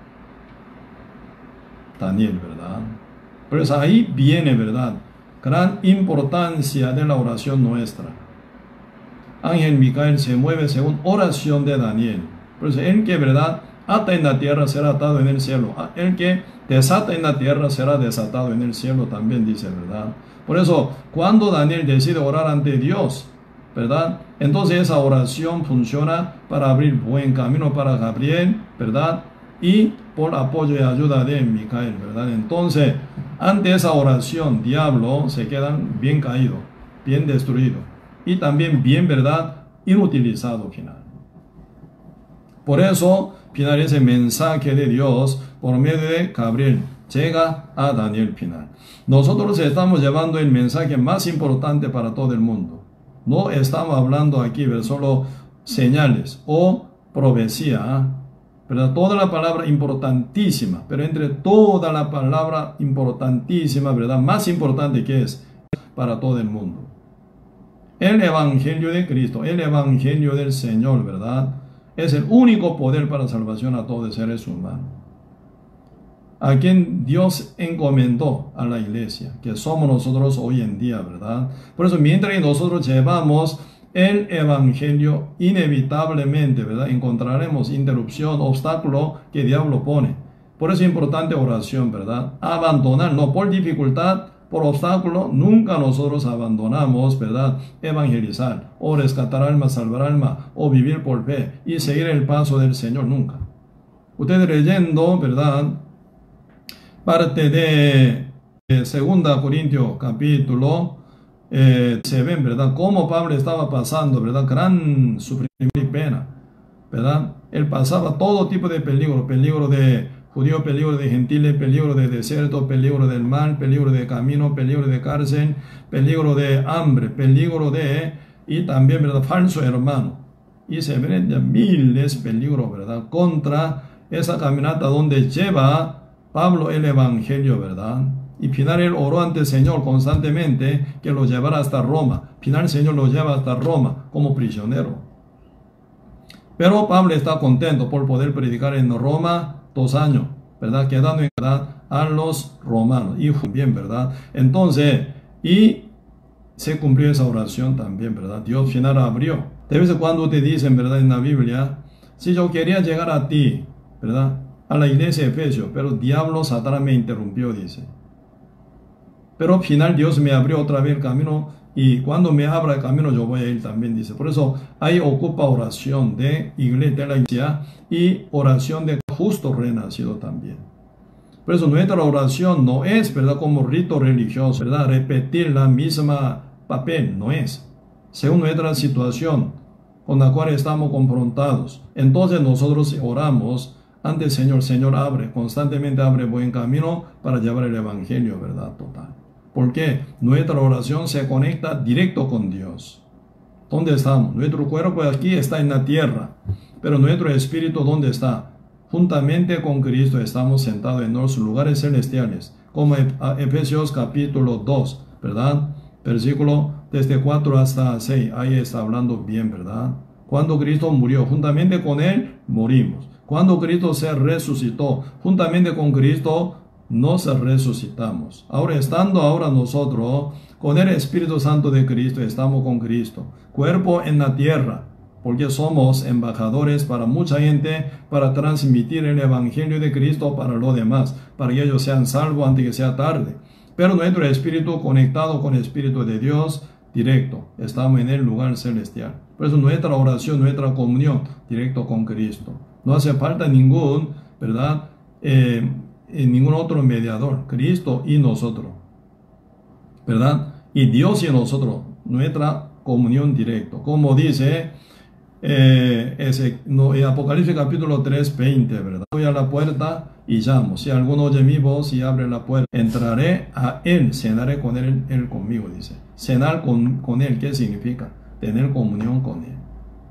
Daniel, ¿verdad? Pues ahí viene, ¿verdad?, gran importancia de la oración nuestra. Ángel Micael se mueve según oración de Daniel. Pues el que, ¿verdad?, ata en la tierra será atado en el cielo. El que desata en la tierra será desatado en el cielo también, dice, ¿verdad? Por eso, cuando Daniel decide orar ante Dios, ¿verdad?, entonces esa oración funciona para abrir buen camino para Gabriel, ¿verdad?, y por apoyo y ayuda de Micael, ¿verdad? Entonces, ante esa oración, diablo se quedan bien caído, bien destruido y también bien, ¿verdad?, inutilizado final. Por eso, final, ese mensaje de Dios por medio de Gabriel llega a Daniel final. Nosotros estamos llevando el mensaje más importante para todo el mundo. No estamos hablando aquí de solo señales o profecía, ¿verdad? Toda la palabra importantísima, pero entre toda la palabra importantísima, ¿verdad?, más importante que es para todo el mundo. El Evangelio de Cristo, el Evangelio del Señor, ¿verdad?, es el único poder para salvación a todos los seres humanos. a quien Dios encomendó a la iglesia, que somos nosotros hoy en día, ¿verdad? Por eso, mientras que nosotros llevamos el evangelio, inevitablemente, ¿verdad?, encontraremos interrupción, obstáculo que el diablo pone. Por eso es importante oración, ¿verdad? Abandonar, no por dificultad, por obstáculo, nunca nosotros abandonamos, ¿verdad?, evangelizar, o rescatar alma, salvar alma, o vivir por fe, y seguir el paso del Señor, nunca. Ustedes leyendo, ¿verdad?, parte de 2 Corintios capítulo, se ven, ¿verdad?, cómo Pablo estaba pasando, ¿verdad?, gran sufrimiento y pena, ¿verdad? Él pasaba todo tipo de peligro, peligro de judío, peligro de gentiles, peligro de desierto, peligro del mal, peligro de camino, peligro de cárcel, peligro de hambre, peligro de, y también, ¿verdad?, falso hermano. Y se ven ya miles de peligros, ¿verdad?, contra esa caminata donde lleva Pablo el evangelio, ¿verdad? Y final él oró ante el Señor constantemente que lo llevara hasta Roma. Final el Señor lo lleva hasta Roma como prisionero. Pero Pablo está contento por poder predicar en Roma 2 años, ¿verdad?, quedando en verdad a los romanos. Y bien, ¿verdad? Entonces, y se cumplió esa oración también, ¿verdad? Dios final abrió. De vez en cuando te dicen, ¿verdad?, en la Biblia, si yo quería llegar a ti, ¿verdad?, a la iglesia de Efesios, pero el diablo, Satanás, me interrumpió, dice. Pero al final Dios me abrió otra vez el camino, y cuando me abra el camino yo voy a ir también, dice. Por eso ahí ocupa oración de iglesia, de la iglesia, y oración de justo renacido también. Por eso nuestra oración no es, ¿verdad?, como rito religioso, ¿verdad?, repetir la misma papel, no es. Según nuestra situación con la cual estamos confrontados, entonces nosotros oramos ante el Señor. Señor, abre, constantemente abre buen camino para llevar el evangelio, ¿verdad?, total. Porque nuestra oración se conecta directo con Dios. ¿Dónde estamos? Nuestro cuerpo aquí está en la tierra, pero nuestro espíritu, ¿dónde está? Juntamente con Cristo estamos sentados en los lugares celestiales, como Efesios capítulo 2, ¿verdad? Versículo desde 4 hasta 6, ahí está hablando bien, ¿verdad? Cuando Cristo murió, juntamente con Él morimos. Cuando Cristo se resucitó, juntamente con Cristo nos resucitamos. Ahora, estando ahora nosotros con el Espíritu Santo de Cristo, estamos con Cristo, cuerpo en la tierra, porque somos embajadores para mucha gente, para transmitir el Evangelio de Cristo para los demás, para que ellos sean salvos antes que sea tarde. Pero nuestro espíritu conectado con el Espíritu de Dios, directo, estamos en el lugar celestial. Por eso nuestra oración, nuestra comunión, directo con Cristo. No hace falta ningún, ¿verdad?, ningún otro mediador, Cristo y nosotros, ¿verdad? Y Dios y nosotros, nuestra comunión directa. Como dice Apocalipsis capítulo 3, 20, ¿verdad? Voy a la puerta y llamo. Si alguno oye mi voz y abre la puerta, entraré a él, cenaré con él, él conmigo, dice. Cenar con él, ¿qué significa? Tener comunión con él,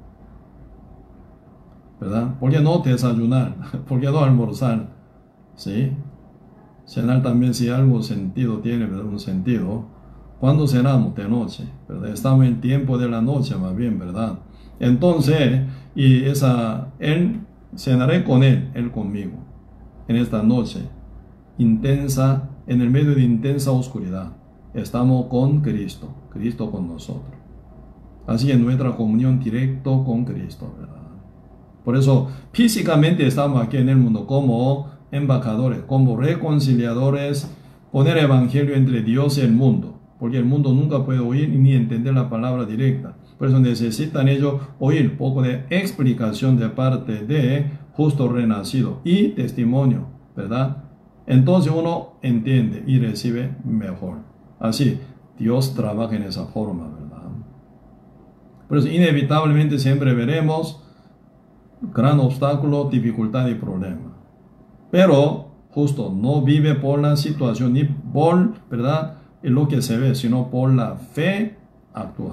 ¿verdad? ¿Por qué no desayunar? ¿Por qué no almorzar? ¿Sí? Cenar también, si algo sentido tiene, ¿verdad?, un sentido. ¿Cuándo cenamos? De noche, ¿verdad? Estamos en tiempo de la noche, más bien, ¿verdad? Entonces, él, cenaré con él, él conmigo, en esta noche intensa, en el medio de intensa oscuridad. Estamos con Cristo, Cristo con nosotros. Así es nuestra comunión directa con Cristo, ¿verdad? Por eso, físicamente estamos aquí en el mundo como embajadores, como reconciliadores, poner evangelio entre Dios y el mundo, porque el mundo nunca puede oír ni entender la palabra directa. Por eso necesitan ellos oír poco de explicación de parte de justo renacido y testimonio, ¿verdad? Entonces uno entiende y recibe mejor. Así, Dios trabaja en esa forma, ¿verdad? Por eso inevitablemente siempre veremos gran obstáculo, dificultad y problema. Pero justo no vive por la situación ni por, ¿verdad?, en lo que se ve, sino por la fe actúa.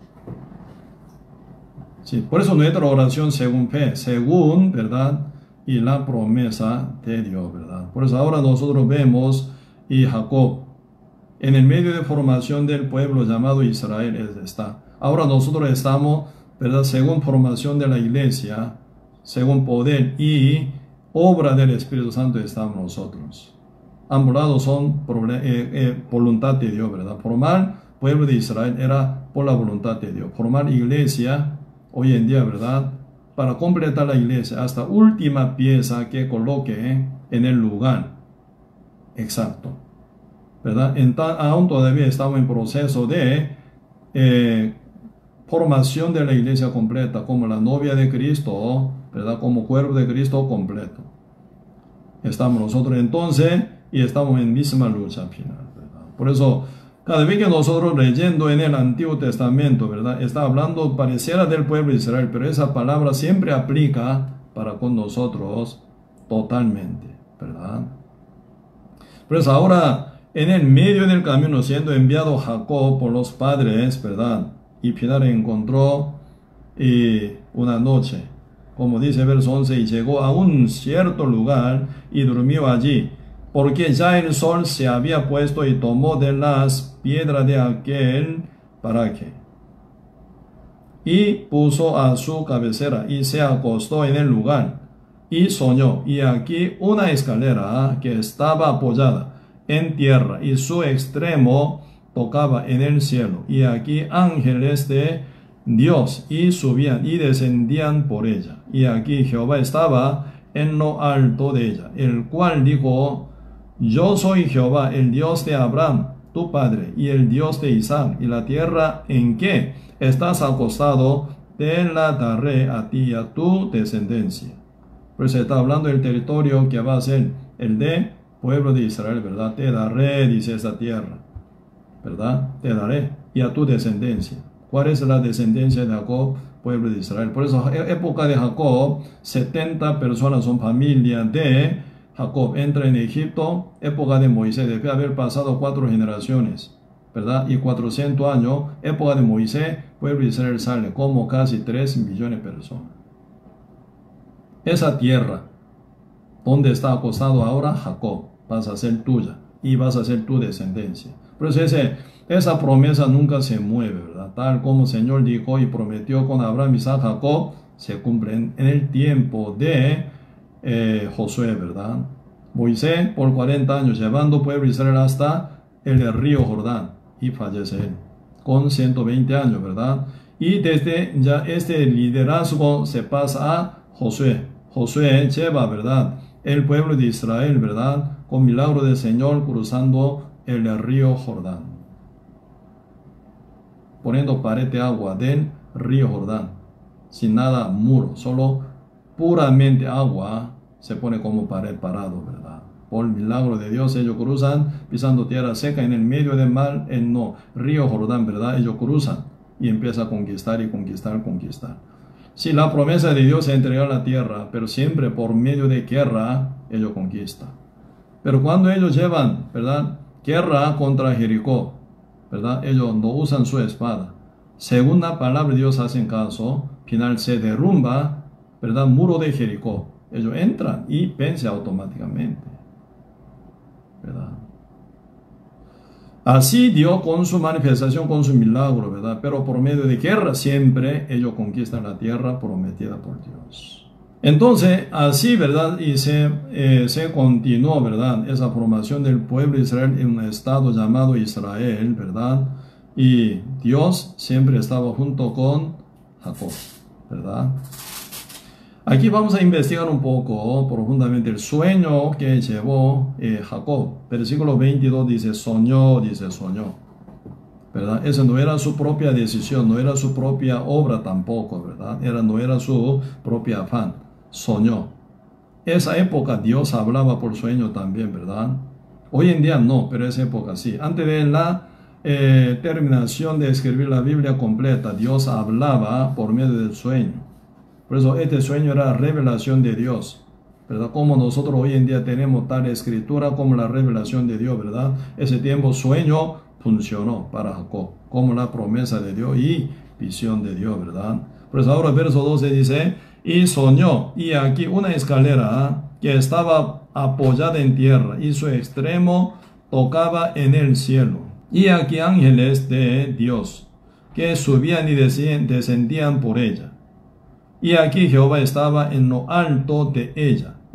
Sí, por eso nuestra oración según fe, según, ¿verdad?, y la promesa de Dios, ¿verdad? Por eso ahora nosotros vemos y Jacob en el medio de formación del pueblo llamado Israel está. Ahora nosotros estamos, ¿verdad?, según formación de la iglesia, según poder y obra del Espíritu Santo está en nosotros. Ambos lados son voluntad de Dios, ¿verdad? Formar pueblo de Israel era por la voluntad de Dios. Formar iglesia hoy en día, ¿verdad? Para completar la iglesia, hasta última pieza que coloque en el lugar exacto, ¿verdad? Aún todavía estamos en proceso de formación de la iglesia completa, como la novia de Cristo, ¿verdad? Como cuerpo de Cristo completo. Estamos nosotros entonces y estamos en misma lucha final, ¿verdad? Por eso, cada vez que nosotros leyendo en el Antiguo Testamento, ¿verdad? Está hablando pareciera del pueblo de Israel, pero esa palabra siempre aplica para con nosotros totalmente, ¿verdad? Por eso ahora, en el medio del camino, siendo enviado Jacob por los padres, ¿verdad? Y Pilar encontró una noche, como dice el verso 11, y llegó a un cierto lugar y durmió allí, porque ya el sol se había puesto, y tomó de las piedras de aquel paraje y puso a su cabecera y se acostó en el lugar y soñó, y aquí una escalera que estaba apoyada en tierra y su extremo tocaba en el cielo, y aquí ángeles de Dios y subían y descendían por ella, y aquí Jehová estaba en lo alto de ella, el cual dijo: yo soy Jehová, el Dios de Abraham, tu padre, y el Dios de Isaac, y la tierra en que estás acostado te la daré a ti y a tu descendencia. Pues está hablando del territorio que va a ser el de pueblo de Israel, ¿verdad? Te daré, dice esa tierra, ¿verdad? Te daré y a tu descendencia. ¿Cuál es la descendencia de Jacob? Pueblo de Israel. Por eso, época de Jacob, 70 personas son familia de Jacob. Entra en Egipto, época de Moisés, debe haber pasado 4 generaciones, ¿verdad? Y 400 años, época de Moisés, pueblo de Israel sale como casi 3 millones de personas. Esa tierra, donde está acostado ahora Jacob, vas a ser tuya y vas a ser tu descendencia. Por eso esa promesa nunca se mueve, ¿verdad? Tal como el Señor dijo y prometió con Abraham, Isaac, Jacob, se cumple en el tiempo de Josué, ¿verdad? Moisés por 40 años llevando pueblo de Israel hasta el río Jordán y fallece él con 120 años, ¿verdad? Y desde ya este liderazgo se pasa a Josué. Josué lleva, ¿verdad?, el pueblo de Israel, ¿verdad?, con milagro del Señor cruzando el río Jordán, poniendo pared de agua del río Jordán, sin nada muro, solo puramente agua se pone como pared parado, ¿verdad? Por milagro de Dios ellos cruzan pisando tierra seca en el medio del mar, en el río Jordán, ¿verdad? Ellos cruzan y empiezan a conquistar y conquistar, conquistar. Si la promesa de Dios es entregar la tierra, pero siempre por medio de guerra, ellos conquistan. Pero cuando ellos llevan, ¿verdad?, guerra contra Jericó, ¿verdad?, ellos no usan su espada. Según la palabra de Dios hacen caso, final se derrumba, ¿verdad?, muro de Jericó. Ellos entran y vencen automáticamente, ¿verdad? Así Dios con su manifestación, con su milagro, ¿verdad? Pero por medio de guerra siempre ellos conquistan la tierra prometida por Dios. Entonces, así, ¿verdad? Y se continuó, ¿verdad?, esa formación del pueblo de Israel en un estado llamado Israel, ¿verdad? Y Dios siempre estaba junto con Jacob, ¿verdad? Aquí vamos a investigar un poco profundamente el sueño que llevó Jacob. Versículo 22 dice, soñó, ¿verdad? Esa no era su propia decisión, no era su propia obra tampoco, ¿verdad? No era su propia afán, soñó. Esa época Dios hablaba por sueño también, ¿verdad? Hoy en día no, pero esa época sí. Antes de la terminación de escribir la Biblia completa, Dios hablaba por medio del sueño. Por eso este sueño era revelación de Dios, ¿verdad? Como nosotros hoy en día tenemos tal escritura como la revelación de Dios, ¿verdad? Ese tiempo sueño funcionó para Jacob, como la promesa de Dios y visión de Dios, ¿verdad? Por eso ahora el verso 12 dice, y soñó, y aquí una escalera que estaba apoyada en tierra, y su extremo tocaba en el cielo. Y aquí ángeles de Dios, que subían y descendían por ella. Y aquí Jehová estaba en lo alto de ella,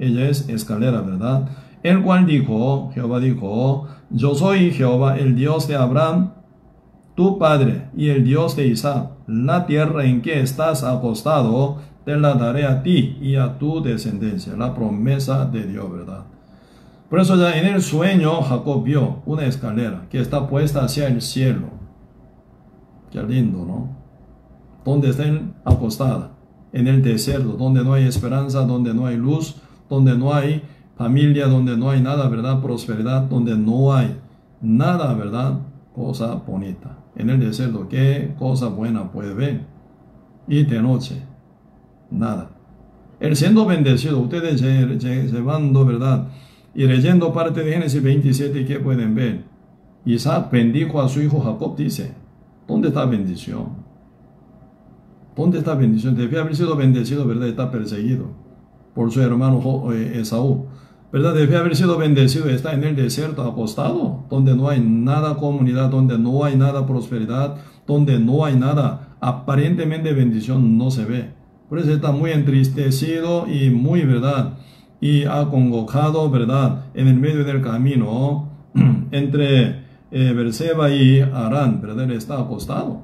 ella es escalera, ¿verdad? El cual dijo, Jehová dijo, yo soy Jehová, el Dios de Abraham, tu padre, y el Dios de Isaac. La tierra en que estás acostado, te la daré a ti y a tu descendencia. La promesa de Dios, ¿verdad? Por eso ya en el sueño Jacob vio una escalera que está puesta hacia el cielo. Qué lindo, ¿no? ¿Dónde está él acostada? En el desierto, donde no hay esperanza, donde no hay luz, donde no hay familia, donde no hay nada, ¿verdad? Prosperidad, donde no hay nada, ¿verdad? Cosa bonita. En el desierto, ¿qué cosa buena puede ver? Y de noche, nada. Él siendo bendecido, ustedes llevando, ¿verdad? Y leyendo parte de Génesis 27, ¿qué pueden ver? Isaac bendijo a su hijo Jacob, dice. ¿Dónde está bendición? ¿Dónde está bendición? Debía haber sido bendecido, ¿verdad? Está perseguido por su hermano Esaú. ¿Verdad? Debía haber sido bendecido. Está en el desierto acostado, donde no hay nada comunidad, donde no hay nada prosperidad, donde no hay nada. Aparentemente bendición no se ve. Por eso está muy entristecido y muy, ¿verdad? Y acongojado, ¿verdad? En el medio del camino entre Berseba y Harán, ¿verdad? Él está acostado.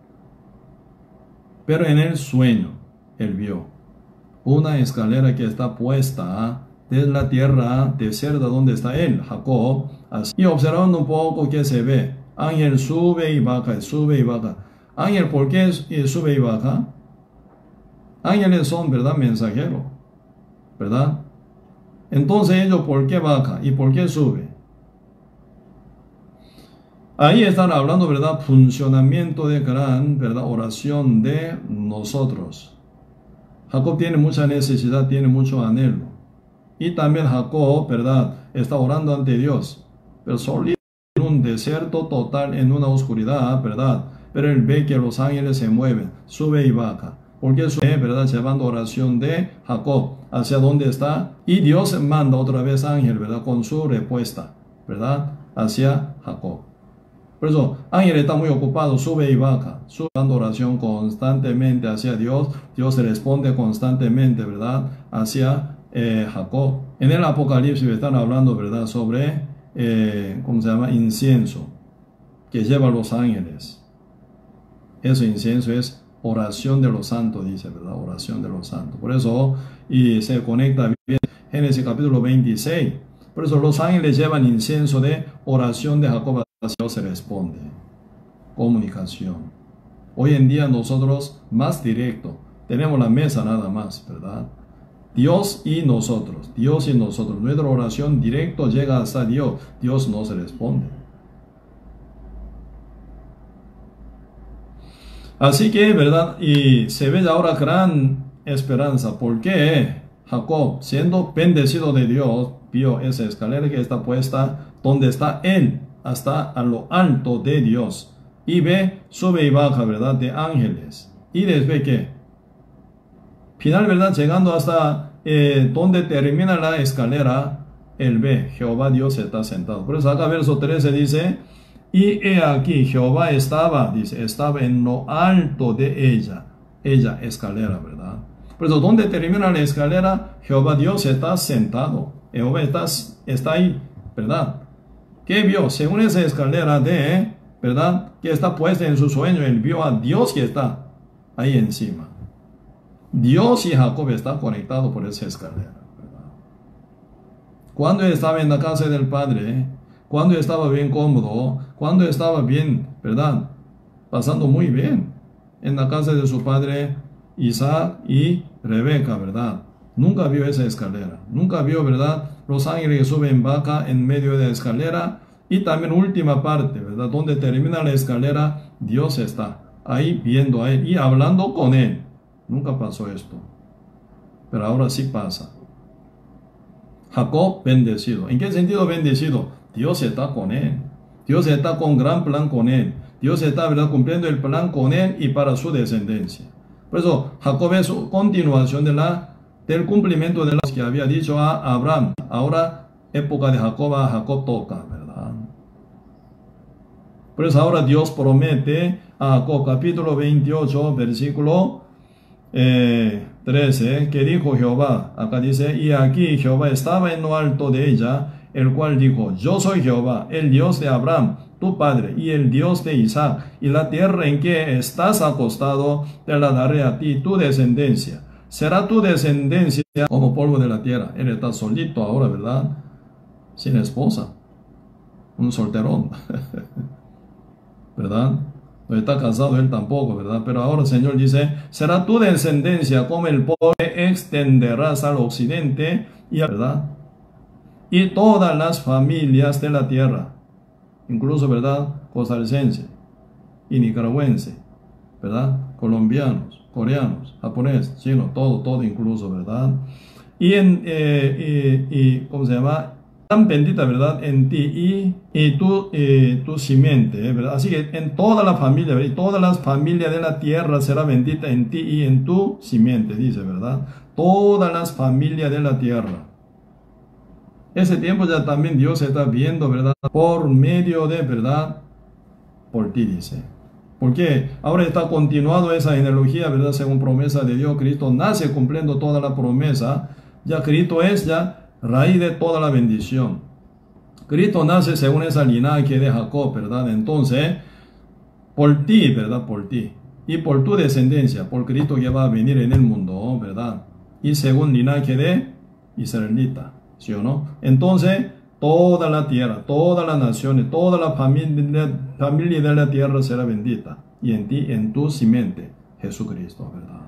Pero en el sueño, él vio una escalera que está puesta desde la tierra desierta donde está él, Jacob, así. Y observando un poco que se ve, ángel sube y baja, sube y baja. Ángel, ¿por qué sube y baja? Ángeles son, ¿verdad? Mensajeros, ¿verdad? Entonces ellos, ¿por qué baja y por qué sube? Ahí están hablando, ¿verdad? Funcionamiento de gran, ¿verdad? Oración de nosotros. Jacob tiene mucha necesidad, tiene mucho anhelo. Y también Jacob, ¿verdad? Está orando ante Dios. Pero solo en un desierto total, en una oscuridad, ¿verdad? Pero él ve que los ángeles se mueven, sube y baja. Porque sube, ¿verdad? Llevando oración de Jacob hacia donde está. Y Dios manda otra vez ángel, ¿verdad? Con su respuesta, ¿verdad? Hacia Jacob. Por eso, ángel está muy ocupado, sube y baja, sube dando oración constantemente hacia Dios. Dios responde constantemente, ¿verdad? Hacia Jacob. En el Apocalipsis están hablando, ¿verdad? Sobre, ¿cómo se llama? Incienso, que lleva los ángeles. Ese incienso es oración de los santos, dice, ¿verdad? Oración de los santos. Por eso, y se conecta bien Génesis capítulo 26. Por eso los ángeles llevan incienso de oración de Jacob. Dios se responde. Comunicación. Hoy en día nosotros más directo. Tenemos la mesa nada más, ¿verdad? Dios y nosotros. Dios y nosotros. Nuestra oración directo llega hasta Dios. Dios no se responde. Así que, ¿verdad? Y se ve ahora gran esperanza. ¿Por qué? Jacob, siendo bendecido de Dios, vio esa escalera que está puesta donde está él, hasta a lo alto de Dios, y ve, sube y baja, ¿verdad? De ángeles. Y después que final, ¿verdad? Llegando hasta donde termina la escalera, él ve, Jehová Dios está sentado. Por eso acá verso 13 dice, y he aquí, Jehová estaba, dice, estaba en lo alto de ella, escalera, ¿verdad? Por eso, donde termina la escalera, Jehová Dios está sentado. Jehová está ahí, ¿verdad? ¿Qué vio? Según esa escalera ¿verdad? Que está puesta en su sueño, él vio a Dios que está ahí encima. Dios y Jacob están conectados por esa escalera, ¿verdad? Cuando estaba en la casa del Padre, cuando estaba bien cómodo, cuando estaba bien, ¿verdad? Pasando muy bien en la casa de su padre Isaac y Rebeca, ¿verdad? Nunca vio esa escalera, nunca vio, ¿verdad? Los ángeles que suben vaca en medio de la escalera. Y también última parte, ¿verdad? Donde termina la escalera, Dios está ahí viendo a él y hablando con él. Nunca pasó esto, pero ahora sí pasa. Jacob bendecido. ¿En qué sentido bendecido? Dios está con él. Dios está con gran plan con él. Dios está, ¿verdad? Cumpliendo el plan con él y para su descendencia. Por eso, Jacob es continuación del cumplimiento de las que había dicho a Abraham. Ahora, época de Jacob, a Jacob toca, ¿verdad? Por eso ahora Dios promete a Jacob, capítulo 28, versículo 13, que dijo Jehová, acá dice, y aquí Jehová estaba en lo alto de ella, el cual dijo, yo soy Jehová, el Dios de Abraham, tu padre, y el Dios de Isaac, y la tierra en que estás acostado, te la daré a ti, tu descendencia. Será tu descendencia como polvo de la tierra. Él está solito ahora, ¿verdad? Sin esposa. Un solterón. ¿Verdad? No está casado él tampoco, ¿verdad? Pero ahora el Señor dice, será tu descendencia como el polvo, extenderás al occidente, y ¿verdad? Y todas las familias de la tierra, incluso, ¿verdad? Costarricense y nicaragüense, ¿verdad? Colombianos, coreanos, japoneses, chinos, todo incluso, ¿verdad? Y ¿cómo se llama? Tan bendita, ¿verdad? En ti y tu simiente, ¿verdad? Así que en toda la familia, ¿verdad? Y todas las familias de la tierra será bendita en ti y en tu simiente, dice, ¿verdad? Todas las familias de la tierra. Ese tiempo ya también Dios está viendo, ¿verdad? Por medio de, ¿verdad? Por ti, dice. Porque ahora está continuado esa genealogía, ¿verdad? Según promesa de Dios, Cristo nace cumpliendo toda la promesa. Ya Cristo es ya raíz de toda la bendición. Cristo nace según esa linaje de Jacob, ¿verdad? Entonces, por ti, ¿verdad? Por ti. Y por tu descendencia, por Cristo que va a venir en el mundo, ¿verdad? Y según linaje de israelita, ¿sí o no? Entonces, toda la tierra, todas las naciones, toda la familia de la tierra será bendita. Y en ti, en tu simiente, Jesucristo, ¿verdad?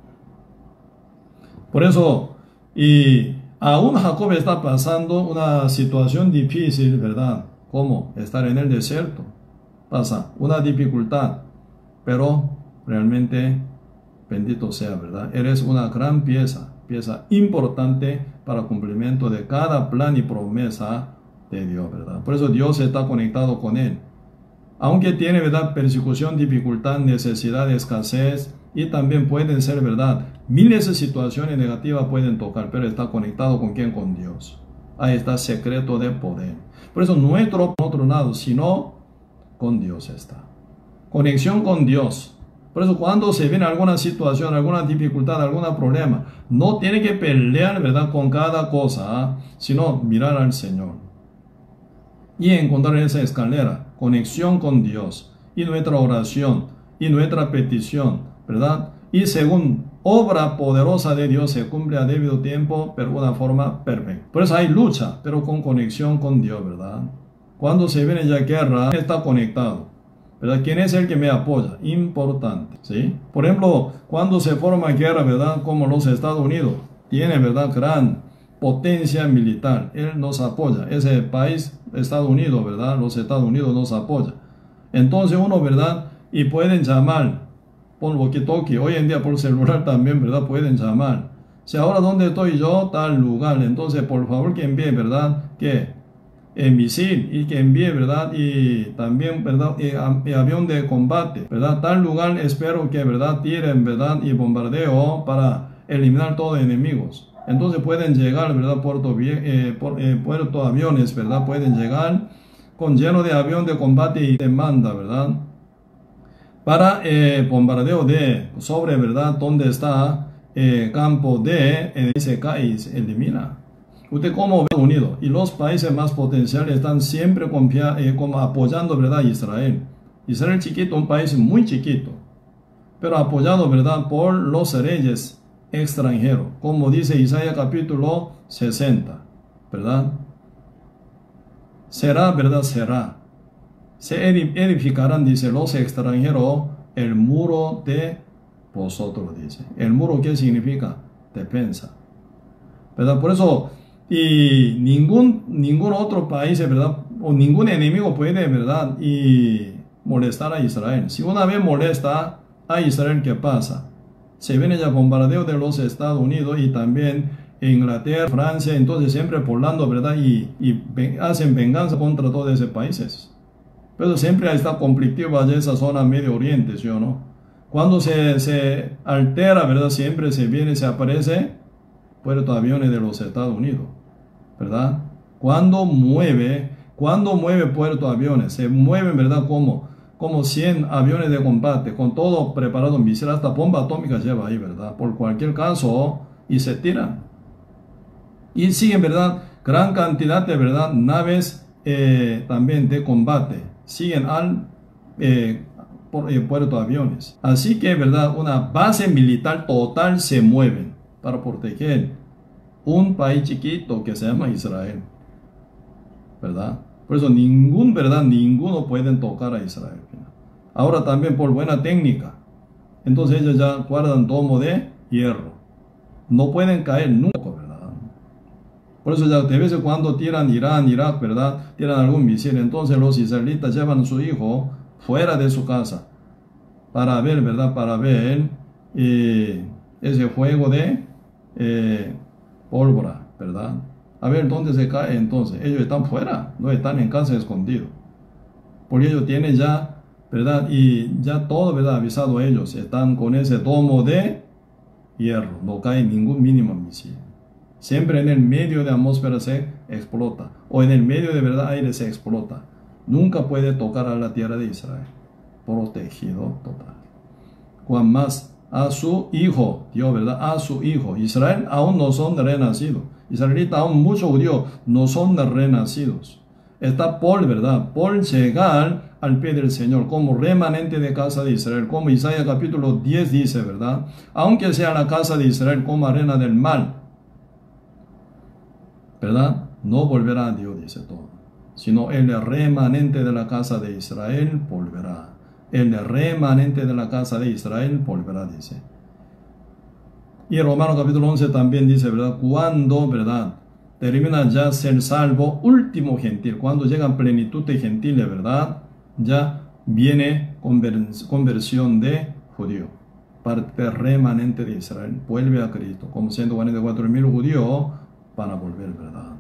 Por eso, y aún Jacob está pasando una situación difícil, ¿verdad? ¿Cómo? Estar en el desierto. Pasa una dificultad, pero realmente, bendito sea, ¿verdad? Eres una gran pieza importante para cumplimiento de cada plan y promesa de Dios, ¿verdad? Por eso Dios está conectado con él. Aunque tiene, ¿verdad? Persecución, dificultad, necesidad, escasez, y también pueden ser, ¿verdad? Miles de situaciones negativas pueden tocar, pero está conectado con quién, con Dios. Ahí está secreto de poder. Por eso nuestro otro lado, sino con Dios está. Conexión con Dios. Por eso cuando se viene alguna situación, alguna dificultad, algún problema, no tiene que pelear, ¿verdad? Con cada cosa, sino mirar al Señor. Y encontrar esa escalera, conexión con Dios. Y nuestra oración, y nuestra petición, ¿verdad? Y según obra poderosa de Dios se cumple a debido tiempo, pero de una forma perfecta. Por eso hay lucha, pero con conexión con Dios, ¿verdad? Cuando se viene ya guerra, está conectado, ¿verdad? ¿Quién es el que me apoya? Importante, ¿sí? Por ejemplo, cuando se forma guerra, ¿verdad? Como los Estados Unidos, tiene, ¿verdad? Gran potencia militar. Él nos apoya. Ese país, Estados Unidos, ¿verdad? Los Estados Unidos nos apoya. Entonces uno, ¿verdad? Y pueden llamar por walkie-talkie. Hoy en día por celular también, ¿verdad? Pueden llamar. Si ahora donde estoy yo, tal lugar. Entonces, por favor, que envíe, ¿verdad? Que misil y que envíe, ¿verdad? Y también, ¿verdad? Y avión de combate, ¿verdad? Tal lugar espero que, ¿verdad? Tiren, ¿verdad? Y bombardeo para eliminar todos enemigos. Entonces pueden llegar, ¿verdad? Puerto aviones, ¿verdad? Pueden llegar con lleno de avión de combate y demanda, ¿verdad? Para bombardeo de sobre, ¿verdad? Donde está campo de se cae y se elimina. Usted como ve unido y los países más potenciales están siempre como apoyando, ¿verdad? Israel. Israel chiquito, un país muy chiquito, pero apoyado, ¿verdad? Por los reyes extranjeros, como dice Isaías capítulo 60, ¿verdad? Será, ¿verdad? Será. Se edificarán, dice, los extranjeros, el muro de vosotros, dice. ¿El muro qué significa? Defensa, ¿verdad? Por eso, y ningún otro país, ¿verdad? O ningún enemigo puede, ¿verdad? Y molestar a Israel. Si una vez molesta a Israel, ¿qué pasa? Se viene ya bombardeo de los Estados Unidos y también Inglaterra, Francia, entonces siempre poblando, ¿verdad? Y hacen venganza contra todos esos países. Pero siempre está conflictiva allá esa zona Medio Oriente, ¿sí o no? Cuando se altera, ¿verdad? Siempre se aparece puerto aviones de los Estados Unidos, ¿verdad? Cuando mueve puerto aviones, se mueven, ¿verdad? Como como 100 aviones de combate, con todo preparado, misiles, hasta bomba atómica lleva ahí, ¿verdad? Por cualquier caso, y se tiran. Y siguen, ¿verdad? Gran cantidad de, ¿verdad? Naves también de combate. Siguen al puerto de aviones. Así que, ¿verdad? Una base militar total se mueven para proteger un país chiquito que se llama Israel, ¿verdad? Por eso ninguno pueden tocar a Israel. Ahora también por buena técnica. Entonces ellos ya guardan domo de hierro. No pueden caer nunca, ¿verdad? Por eso ya de vez en cuando tiran Irán, Irak, ¿verdad? Tiran algún misil. Entonces los israelitas llevan a su hijo fuera de su casa para ver, ¿verdad? Para ver ese fuego de pólvora, ¿verdad? A ver dónde se cae. Entonces ellos están fuera, no están en casa escondidos, porque ellos tienen ya, ¿verdad? Y ya todo, ¿verdad? Avisado a ellos, están con ese domo de hierro, no cae ningún mínimo misil. Siempre en el medio de la atmósfera se explota, o en el medio de, ¿verdad?, aire se explota. Nunca puede tocar a la tierra de Israel, protegido total. Cuan más a su hijo, Dios, ¿verdad? A su hijo. Israel aún no son renacidos. Israelitas, aún muchos judíos no son renacidos. Está por, ¿verdad? Por llegar al pie del Señor como remanente de casa de Israel. Como Isaías capítulo 10 dice, ¿verdad? Aunque sea la casa de Israel como arena del mar, ¿verdad? No volverá a Dios, dice todo. Sino el remanente de la casa de Israel volverá. El remanente de la casa de Israel volverá, dice. Y Romanos capítulo 11 también dice, ¿verdad? Cuando, ¿verdad?, termina ya ser salvo, último gentil. Cuando llegan plenitud de gentiles, ¿verdad?, ya viene conversión de judío. Parte remanente de Israel vuelve a Cristo. Como 144.000 judíos van a volver, ¿verdad?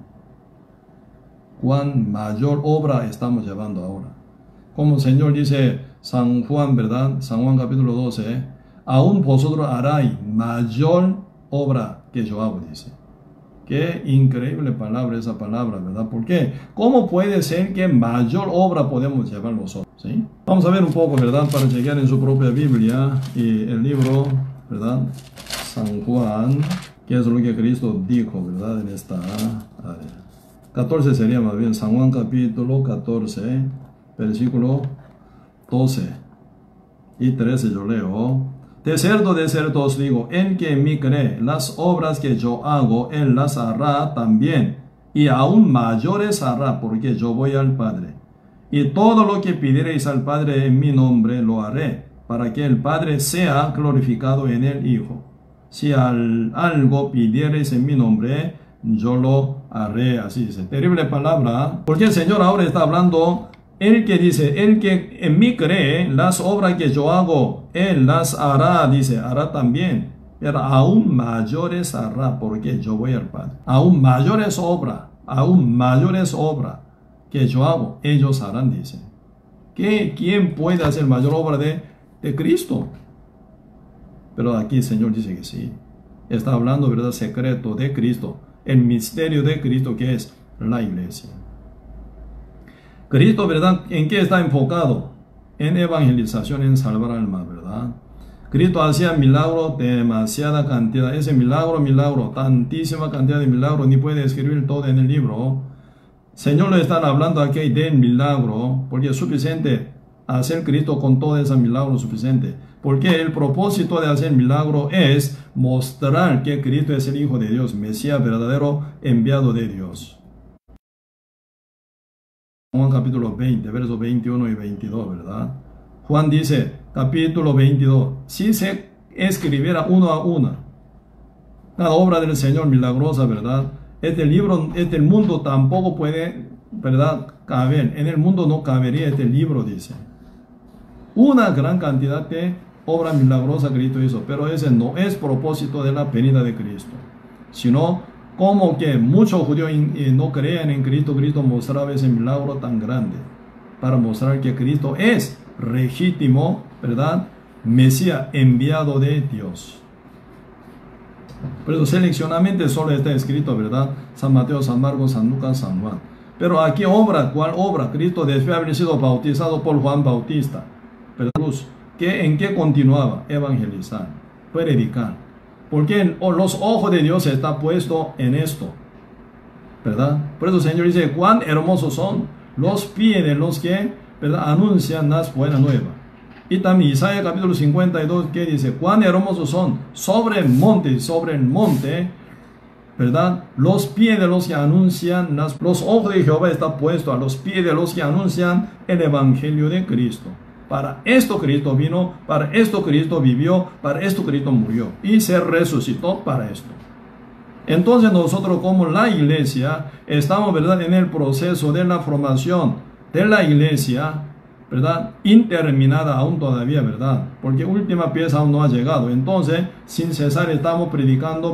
Cuán mayor obra estamos llevando ahora. Como el Señor dice, San Juan, ¿verdad? San Juan capítulo 12, aún vosotros haráis mayor obra que yo hago, dice. Qué increíble palabra esa palabra, ¿verdad? ¿Por qué? ¿Cómo puede ser que mayor obra podemos llevar nosotros? ¿Sí? Vamos a ver un poco, ¿verdad? Para chequear en su propia Biblia y el libro, ¿verdad? San Juan, que es lo que Cristo dijo, ¿verdad? En esta área. 14 sería más bien, San Juan capítulo 14, versículo 12 y 13 yo leo. De cierto os digo, el que en mí cree, las obras que yo hago, él las hará también, y aún mayores hará, porque yo voy al Padre. Y todo lo que pidiereis al Padre en mi nombre, lo haré, para que el Padre sea glorificado en el Hijo. Si algo pidiereis en mi nombre, yo lo haré. Así dice. Terrible palabra, porque el Señor ahora está hablando. El que dice, el que en mí cree, las obras que yo hago, él las hará, dice, hará también. Pero aún mayores hará, porque yo voy al Padre. Aún mayores obras que yo hago, ellos harán, dice. ¿Quién puede hacer mayor obra de Cristo? Pero aquí el Señor dice que sí. Está hablando, ¿verdad?, secreto de Cristo. El misterio de Cristo, que es la iglesia. Cristo, ¿verdad?, ¿en qué está enfocado? En evangelización, en salvar almas, ¿verdad? Cristo hacía milagros de demasiada cantidad. Ese milagro, tantísima cantidad de milagros, ni puede escribir todo en el libro. Señor le están hablando aquí del milagro, porque es suficiente hacer Cristo con todo ese milagro suficiente. Porque el propósito de hacer milagro es mostrar que Cristo es el Hijo de Dios, Mesías verdadero, enviado de Dios. Juan capítulo 20, versos 21 y 22, ¿verdad? Juan dice, capítulo 22, si se escribiera uno a una cada obra del Señor milagrosa, ¿verdad? Este mundo tampoco puede, ¿verdad?, caber. En el mundo no cabería este libro, dice. Una gran cantidad de obras milagrosas Cristo hizo, pero ese no es propósito de la venida de Cristo, sino como que muchos judíos no creían en Cristo. Cristo mostraba ese milagro tan grande para mostrar que Cristo es legítimo, ¿verdad?, Mesías enviado de Dios. Pero seleccionadamente solo está escrito, ¿verdad?, San Mateo, San Marcos, San Lucas, San Juan. Pero aquí obra, ¿cuál obra? Cristo después de haber sido bautizado por Juan Bautista, ¿verdad? ¿En qué continuaba? Evangelizar, predicar. Porque los ojos de Dios están puestos en esto, ¿verdad? Por eso el Señor dice, cuán hermosos son los pies de los que, ¿verdad?, anuncian las buenas nuevas. Y también Isaías capítulo 52, que dice, cuán hermosos son sobre el monte, ¿verdad?, los pies de los que anuncian, los ojos de Jehová están puestos a los pies de los que anuncian el evangelio de Cristo. Para esto Cristo vino, para esto Cristo vivió, para esto Cristo murió y se resucitó para esto. Entonces nosotros como la iglesia estamos, ¿verdad?, en el proceso de la formación de la iglesia, ¿verdad?, interminada aún todavía, ¿verdad?, porque última pieza aún no ha llegado. Entonces sin cesar estamos predicando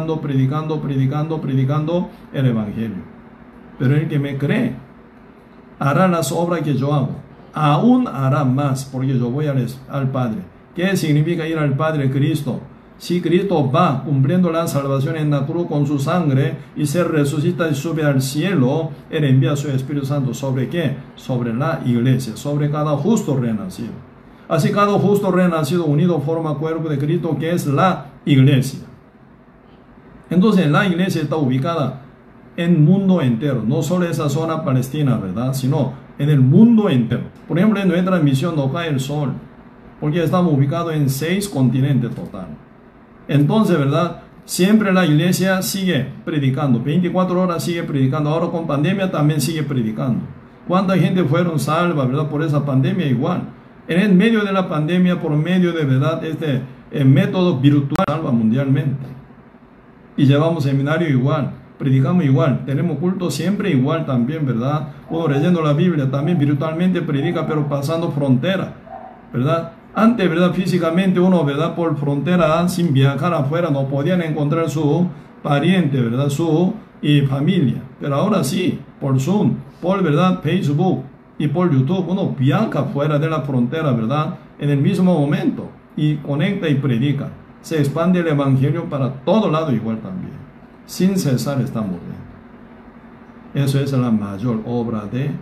el evangelio. Pero el que me cree hará las obras que yo hago, aún hará más, porque yo voy al Padre. ¿Qué significa ir al Padre? Cristo. Si Cristo va cumpliendo la salvación en la cruz con su sangre y se resucita y sube al cielo, Él envía su Espíritu Santo. ¿Sobre qué? Sobre la iglesia, sobre cada justo renacido. Así cada justo renacido unido forma cuerpo de Cristo, que es la iglesia. Entonces la iglesia está ubicada en el mundo entero, no solo esa zona palestina, ¿verdad?, sino en el mundo entero. Por ejemplo, en nuestra misión no cae el sol, porque estamos ubicados en 6 continentes total. Entonces, ¿verdad?, siempre la iglesia sigue predicando, 24 horas sigue predicando. Ahora con pandemia también sigue predicando. ¿Cuánta gente fueron salvas, verdad, por esa pandemia? Igual. En el medio de la pandemia, por medio de, verdad, el método virtual salva mundialmente. Y llevamos seminario igual, predicamos igual, tenemos culto siempre igual también, ¿verdad? Uno leyendo la Biblia también virtualmente predica, pero pasando frontera, ¿verdad? Antes, ¿verdad?, físicamente uno, ¿verdad?, por frontera, sin viajar afuera, no podían encontrar su pariente, ¿verdad?, su familia. Pero ahora sí, por Zoom, por, ¿verdad?, Facebook y por YouTube, uno viaja fuera de la frontera, ¿verdad?, en el mismo momento y conecta y predica. Se expande el evangelio para todo lado igual también. Sin cesar estamos viendo. Eso es la mayor obra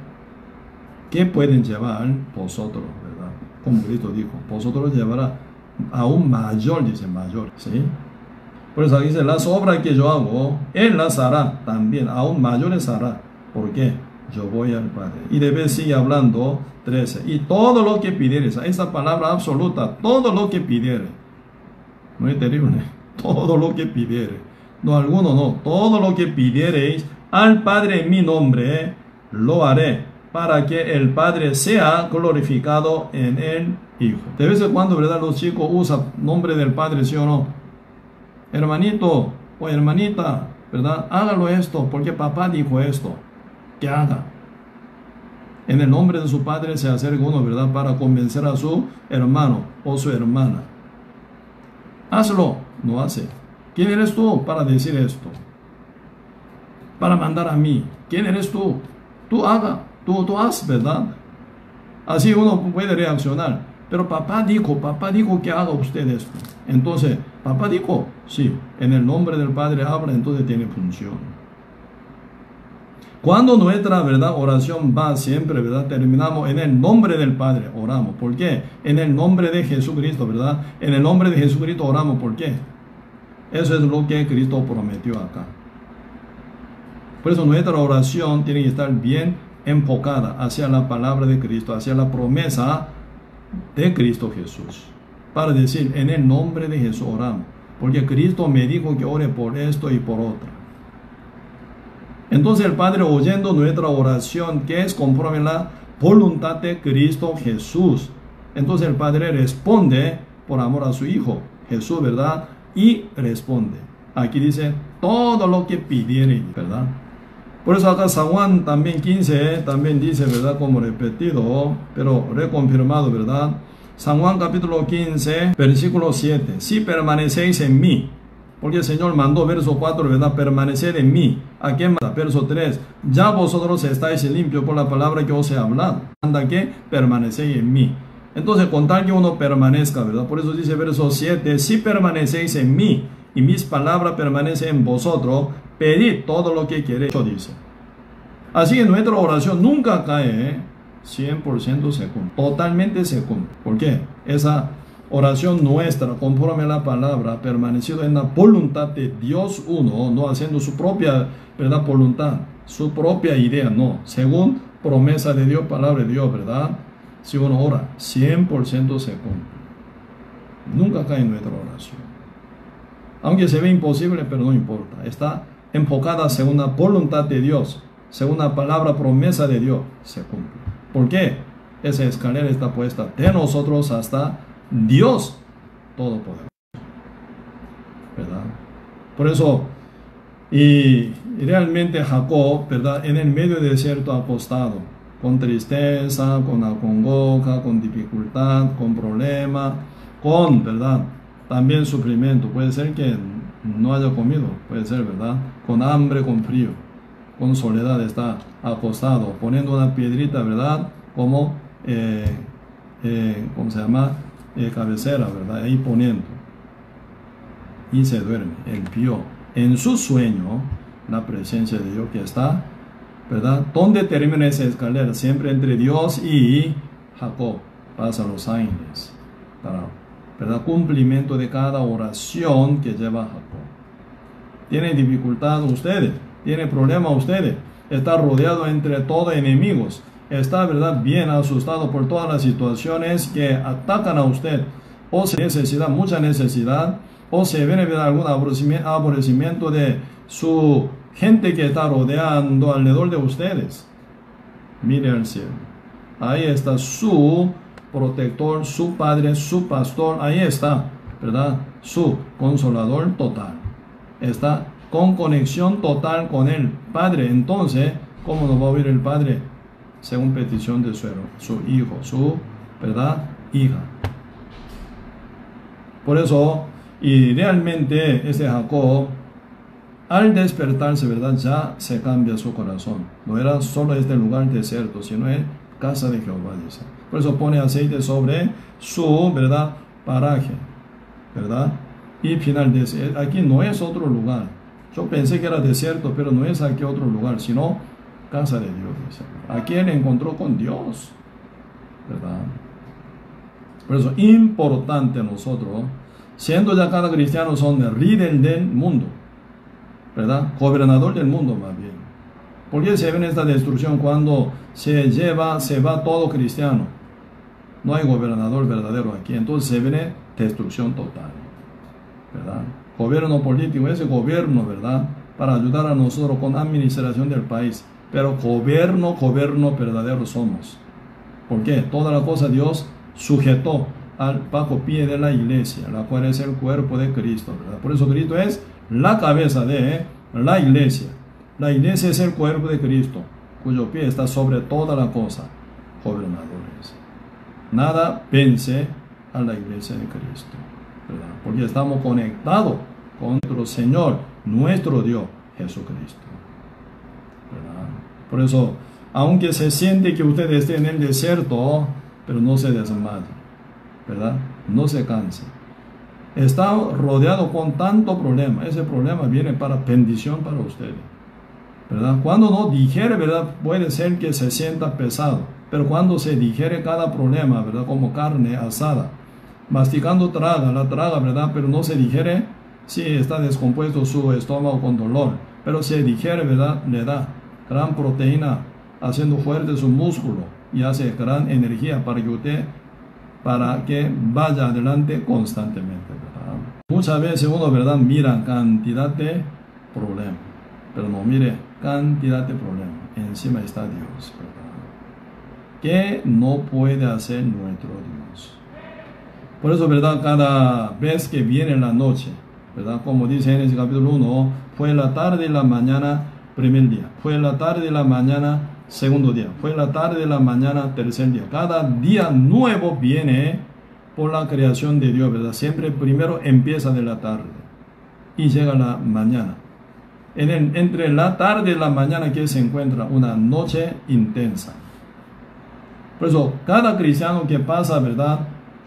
que pueden llevar vosotros, ¿verdad? Como Cristo dijo, vosotros llevará aún mayor, dice mayor, ¿sí? Por eso dice, las obras que yo hago, Él las hará también, aún mayores hará. ¿Por qué? Yo voy al Padre. Y después sigue hablando 13. Y todo lo que pidieres, esa palabra absoluta, todo lo que pidieres. No es terrible, todo lo que pidieres. No, alguno no, todo lo que pidiereis al Padre en mi nombre, lo haré, para que el Padre sea glorificado en el Hijo. De vez en cuando, ¿verdad?, los chicos usan nombre del Padre, ¿sí o no? Hermanito o hermanita, ¿verdad?, hágalo esto, porque papá dijo esto, que haga. En el nombre de su Padre se acerca uno, ¿verdad?, para convencer a su hermano o su hermana. Hazlo, no hace. ¿Quién eres tú para decir esto? Para mandar a mí. ¿Quién eres tú? Tú haga, tú haz, ¿verdad? Así uno puede reaccionar. Pero papá dijo que haga usted esto. Entonces, papá dijo, sí, en el nombre del Padre habla, entonces tiene función. Cuando nuestra, ¿verdad?, oración va siempre, ¿verdad?, terminamos en el nombre del Padre, oramos. ¿Por qué? En el nombre de Jesucristo, ¿verdad? En el nombre de Jesucristo oramos. ¿Por qué? Eso es lo que Cristo prometió acá. Por eso nuestra oración tiene que estar bien enfocada hacia la palabra de Cristo, hacia la promesa de Cristo Jesús. Para decir, en el nombre de Jesús oramos. Porque Cristo me dijo que ore por esto y por otro. Entonces el Padre, oyendo nuestra oración, que es conforme a la voluntad de Cristo Jesús, entonces el Padre responde por amor a su Hijo Jesús, ¿verdad? Y responde. Aquí dice, todo lo que pidiereis, ¿verdad? Por eso acá San Juan también 15, también dice, ¿verdad?, como repetido, pero reconfirmado, ¿verdad? San Juan capítulo 15, versículo 7. Si permanecéis en mí, porque el Señor mandó, verso 4, ¿verdad?, permanecer en mí. ¿A qué manda? Verso 3. Ya vosotros estáis limpios por la palabra que os he hablado. Manda que permanecéis en mí. Entonces, con tal que uno permanezca, ¿verdad? Por eso dice verso 7. Si permanecéis en mí y mis palabras permanecen en vosotros, pedid todo lo que queréis. Dice. Así que nuestra oración nunca cae, 100% se cumple, totalmente se cumple. ¿Por qué? Esa oración nuestra, conforme a la palabra, permanecido en la voluntad de Dios uno, no haciendo su propia, ¿verdad?, voluntad, su propia idea, no, según promesa de Dios, palabra de Dios, ¿verdad? Si uno ora, 100% se cumple. Nunca cae en nuestra oración. Aunque se ve imposible, pero no importa. Está enfocada según la voluntad de Dios, según la palabra promesa de Dios, se cumple. ¿Por qué? Esa escalera está puesta de nosotros hasta Dios Todopoderoso, ¿verdad? Por eso, y realmente Jacob, ¿verdad?, en el medio del desierto acostado, con tristeza, con acongoja, con dificultad, con problema, con, ¿verdad?, también sufrimiento. Puede ser que no haya comido, puede ser, ¿verdad?, con hambre, con frío, con soledad, está acostado, poniendo una piedrita, ¿verdad?, como, ¿cómo se llama?, cabecera, ¿verdad?, ahí poniendo, y se duerme. Él vio en su sueño la presencia de Dios que está, ¿verdad? ¿Dónde termina esa escalera? Siempre entre Dios y Jacob. Pasa los ángeles para, ¿verdad?, cumplimiento de cada oración que lleva Jacob. ¿Tiene dificultad ustedes? ¿Tiene problema ustedes? Está rodeado entre todos enemigos. Está, ¿verdad?, bien asustado por todas las situaciones que atacan a usted. O se necesita, mucha necesidad, o se viene, ¿verdad?, algún aborrecimiento de su gente que está rodeando alrededor de ustedes. Mire al cielo. Ahí está su protector, su padre, su pastor. Ahí está, ¿verdad?, su consolador total. Está con conexión total con el Padre. Entonces, ¿cómo nos va a oír el Padre? Según petición de su hijo, su, ¿verdad?, hija. Por eso, y realmente este Jacob, al despertarse, ¿verdad?, ya se cambia su corazón. No era solo este lugar desierto, sino es casa de Jehová, dice. Por eso pone aceite sobre su, ¿verdad?, paraje, ¿verdad? Y final de aquí no es otro lugar. Yo pensé que era desierto, pero no es aquí otro lugar, sino casa de Dios, dice. Aquí él encontró con Dios, ¿verdad? Por eso, importante a nosotros, siendo ya cada cristiano, son el líder del mundo, ¿verdad? Gobernador del mundo, más bien. ¿Por qué se ve esta destrucción cuando se va todo cristiano? No hay gobernador verdadero aquí, entonces se ve destrucción total, ¿verdad? Gobierno político, ese gobierno, ¿verdad?, para ayudar a nosotros con administración del país, pero gobierno verdadero somos. ¿Por qué? Toda la cosa Dios sujetó bajo pie de la iglesia, la cual es el cuerpo de Cristo, ¿verdad? Por eso Cristo es la cabeza de la iglesia. La iglesia es el cuerpo de Cristo, cuyo pie está sobre toda la cosa. Gobernadores. Nada vence a la iglesia de Cristo, ¿verdad?, porque estamos conectados con nuestro Señor, nuestro Dios, Jesucristo, ¿verdad? Por eso, aunque se siente que usted esté en el desierto, pero no se desmaye, ¿verdad? No se canse. Está rodeado con tanto problema. Ese problema viene para bendición para ustedes, ¿verdad? Cuando no digiere, ¿verdad?, puede ser que se sienta pesado, pero cuando se digiere cada problema, ¿verdad?, como carne asada, masticando la traga, ¿verdad?, pero no se digiere, sí está descompuesto su estómago con dolor, pero se digiere, ¿verdad?, le da gran proteína, haciendo fuerte su músculo y hace gran energía para que vaya adelante constantemente, ¿verdad? Muchas veces uno, ¿verdad?, mira cantidad de problemas, pero no mire cantidad de problemas. Encima está Dios, ¿verdad?, que no puede hacer nuestro Dios. Por eso, ¿verdad?, cada vez que viene la noche, ¿verdad?, como dice en ese capítulo 1, fue la tarde y la mañana primer día, fue la tarde y la mañana segundo día, fue la tarde y la mañana tercer día. Cada día nuevo viene por la creación de Dios, ¿verdad? Siempre primero empieza de la tarde y llega la mañana. Entre la tarde y la mañana que se encuentra una noche intensa. Por eso, cada cristiano que pasa, ¿verdad?,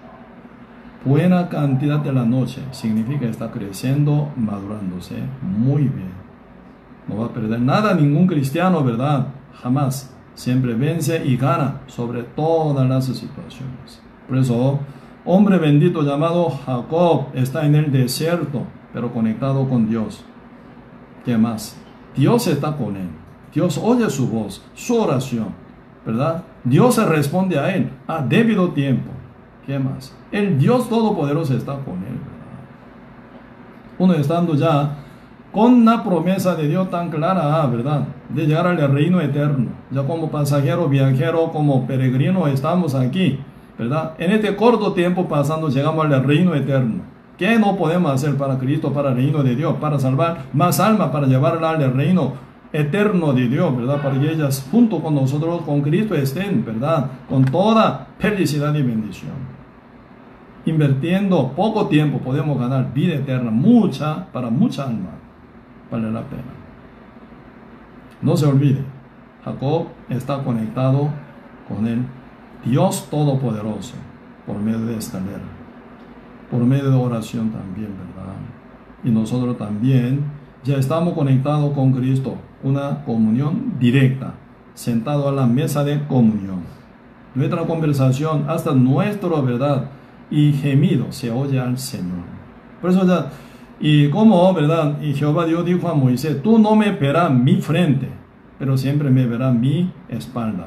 buena cantidad de la noche, significa está creciendo, madurándose muy bien. No va a perder nada ningún cristiano, ¿verdad?, jamás. Siempre vence y gana sobre todas las situaciones. Por eso, hombre bendito llamado Jacob está en el desierto, pero conectado con Dios. ¿Qué más? Dios está con él. Dios oye su voz, su oración, ¿verdad? Dios se responde a él a debido tiempo. ¿Qué más? El Dios Todopoderoso está con él, ¿verdad? Uno estando ya con la promesa de Dios tan clara, ¿verdad? De llegar al reino eterno. Ya como pasajero, viajero, como peregrino estamos aquí, ¿verdad? En este corto tiempo pasando llegamos al reino eterno. ¿Qué no podemos hacer para Cristo, para el reino de Dios? Para salvar más almas, para llevarla al reino eterno de Dios, ¿verdad? Para que ellas junto con nosotros, con Cristo estén, ¿verdad? Con toda felicidad y bendición. Invirtiendo poco tiempo podemos ganar vida eterna, mucha, para mucha alma. Vale la pena. No se olvide, Jacob está conectado con el Dios Todopoderoso por medio de esta ley, por medio de oración también, ¿verdad? Y nosotros también ya estamos conectados con Cristo, una comunión directa, sentado a la mesa de comunión. Nuestra conversación, hasta nuestro, ¿verdad? Y gemido se oye al Señor. Por eso ya, y como, ¿verdad? Y Jehová Dios dijo a Moisés, tú no me verás mi frente, pero siempre me verás mi espalda.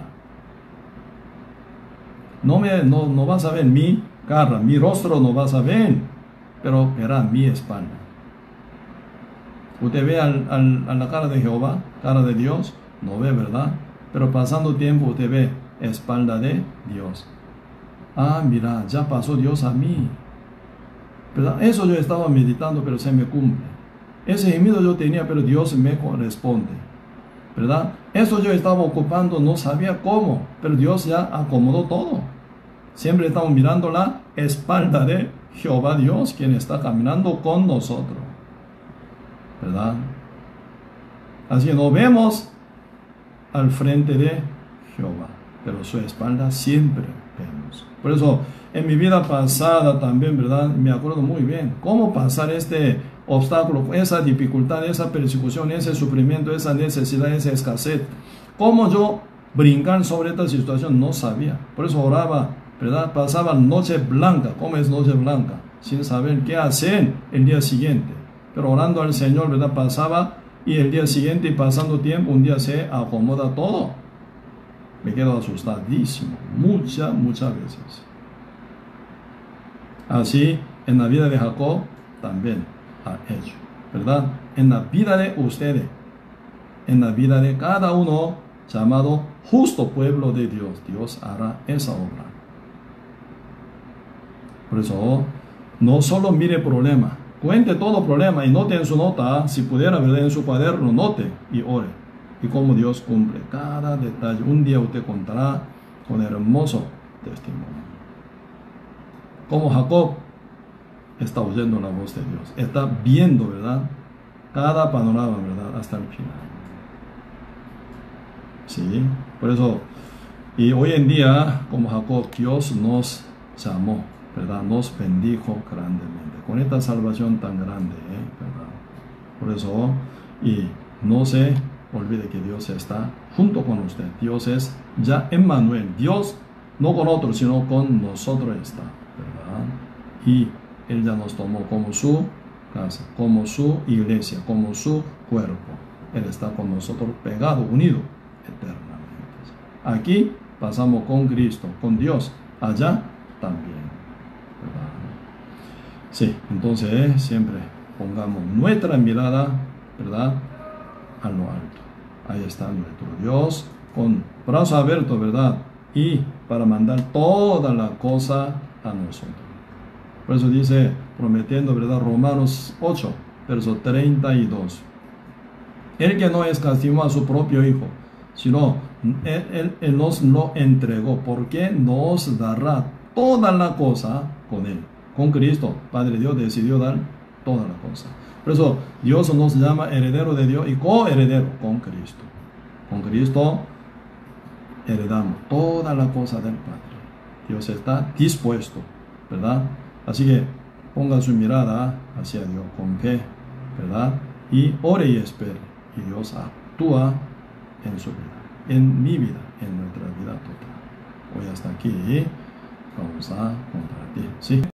No vas a ver mi cara, mi rostro no vas a ver, pero verás mi espalda. Usted ve a la cara de Jehová, cara de Dios, no ve, ¿verdad? Pero pasando tiempo usted ve espalda de Dios. Ah, mira, ya pasó Dios a mí, ¿verdad? Eso yo estaba meditando, pero se me cumple. Ese gemido yo tenía, pero Dios me corresponde, ¿verdad? Eso yo estaba ocupando, no sabía cómo, pero Dios ya acomodó todo. Siempre estamos mirando la espalda de Jehová Dios, quien está caminando con nosotros, ¿verdad? Así que nos vemos al frente de Jehová, pero su espalda siempre vemos. Por eso, en mi vida pasada también, ¿verdad? Me acuerdo muy bien cómo pasar este obstáculo, esa dificultad, esa persecución, ese sufrimiento, esa necesidad, esa escasez. Cómo yo brincar sobre esta situación no sabía. Por eso oraba, ¿verdad? Pasaba noche blanca. ¿Cómo es noche blanca? Sin saber qué hacer el día siguiente. Pero orando al Señor, ¿verdad? Pasaba y el día siguiente y pasando tiempo, un día se acomoda todo. Me quedo asustadísimo, muchas veces. Así, en la vida de Jacob también ha hecho, ¿verdad? En la vida de ustedes, en la vida de cada uno, llamado justo pueblo de Dios, Dios hará esa obra. Por eso, no solo mire problema, cuente todo problema y note en su nota, si pudiera, ¿verdad? En su cuaderno, note y ore. Y cómo Dios cumple cada detalle. Un día usted contará con hermoso testimonio. Como Jacob está oyendo la voz de Dios. Está viendo, ¿verdad? Cada panorama, ¿verdad? Hasta el final. Sí, por eso. Y hoy en día, como Jacob, Dios nos llamó, ¿verdad? Nos bendijo grandemente. Con esta salvación tan grande, ¿verdad? Por eso, y no se olvide que Dios está junto con usted. Dios es ya Emmanuel. Dios no con otros, sino con nosotros está, ¿verdad? Y Él ya nos tomó como su casa, como su iglesia, como su cuerpo. Él está con nosotros pegado, unido eternamente. Aquí pasamos con Cristo, con Dios. Allá también, ¿verdad? Sí, entonces siempre pongamos nuestra mirada, ¿verdad? A lo alto. Ahí está nuestro Dios con brazos abiertos, ¿verdad? Y para mandar toda la cosa a nosotros. Por eso dice, prometiendo, ¿verdad? Romanos 8, verso 32. El que no escatimó a su propio Hijo, sino él nos lo entregó, porque nos dará toda la cosa con Él. Con Cristo, Padre Dios decidió dar toda la cosa. Por eso Dios nos llama heredero de Dios y coheredero con Cristo. Con Cristo heredamos toda la cosa del Padre. Dios está dispuesto, ¿verdad? Así que ponga su mirada hacia Dios con fe, ¿verdad? Y ore y espere. Y Dios actúa en su vida. en mi vida, en nuestra vida total. Hoy hasta aquí vamos a compartir, ¿sí?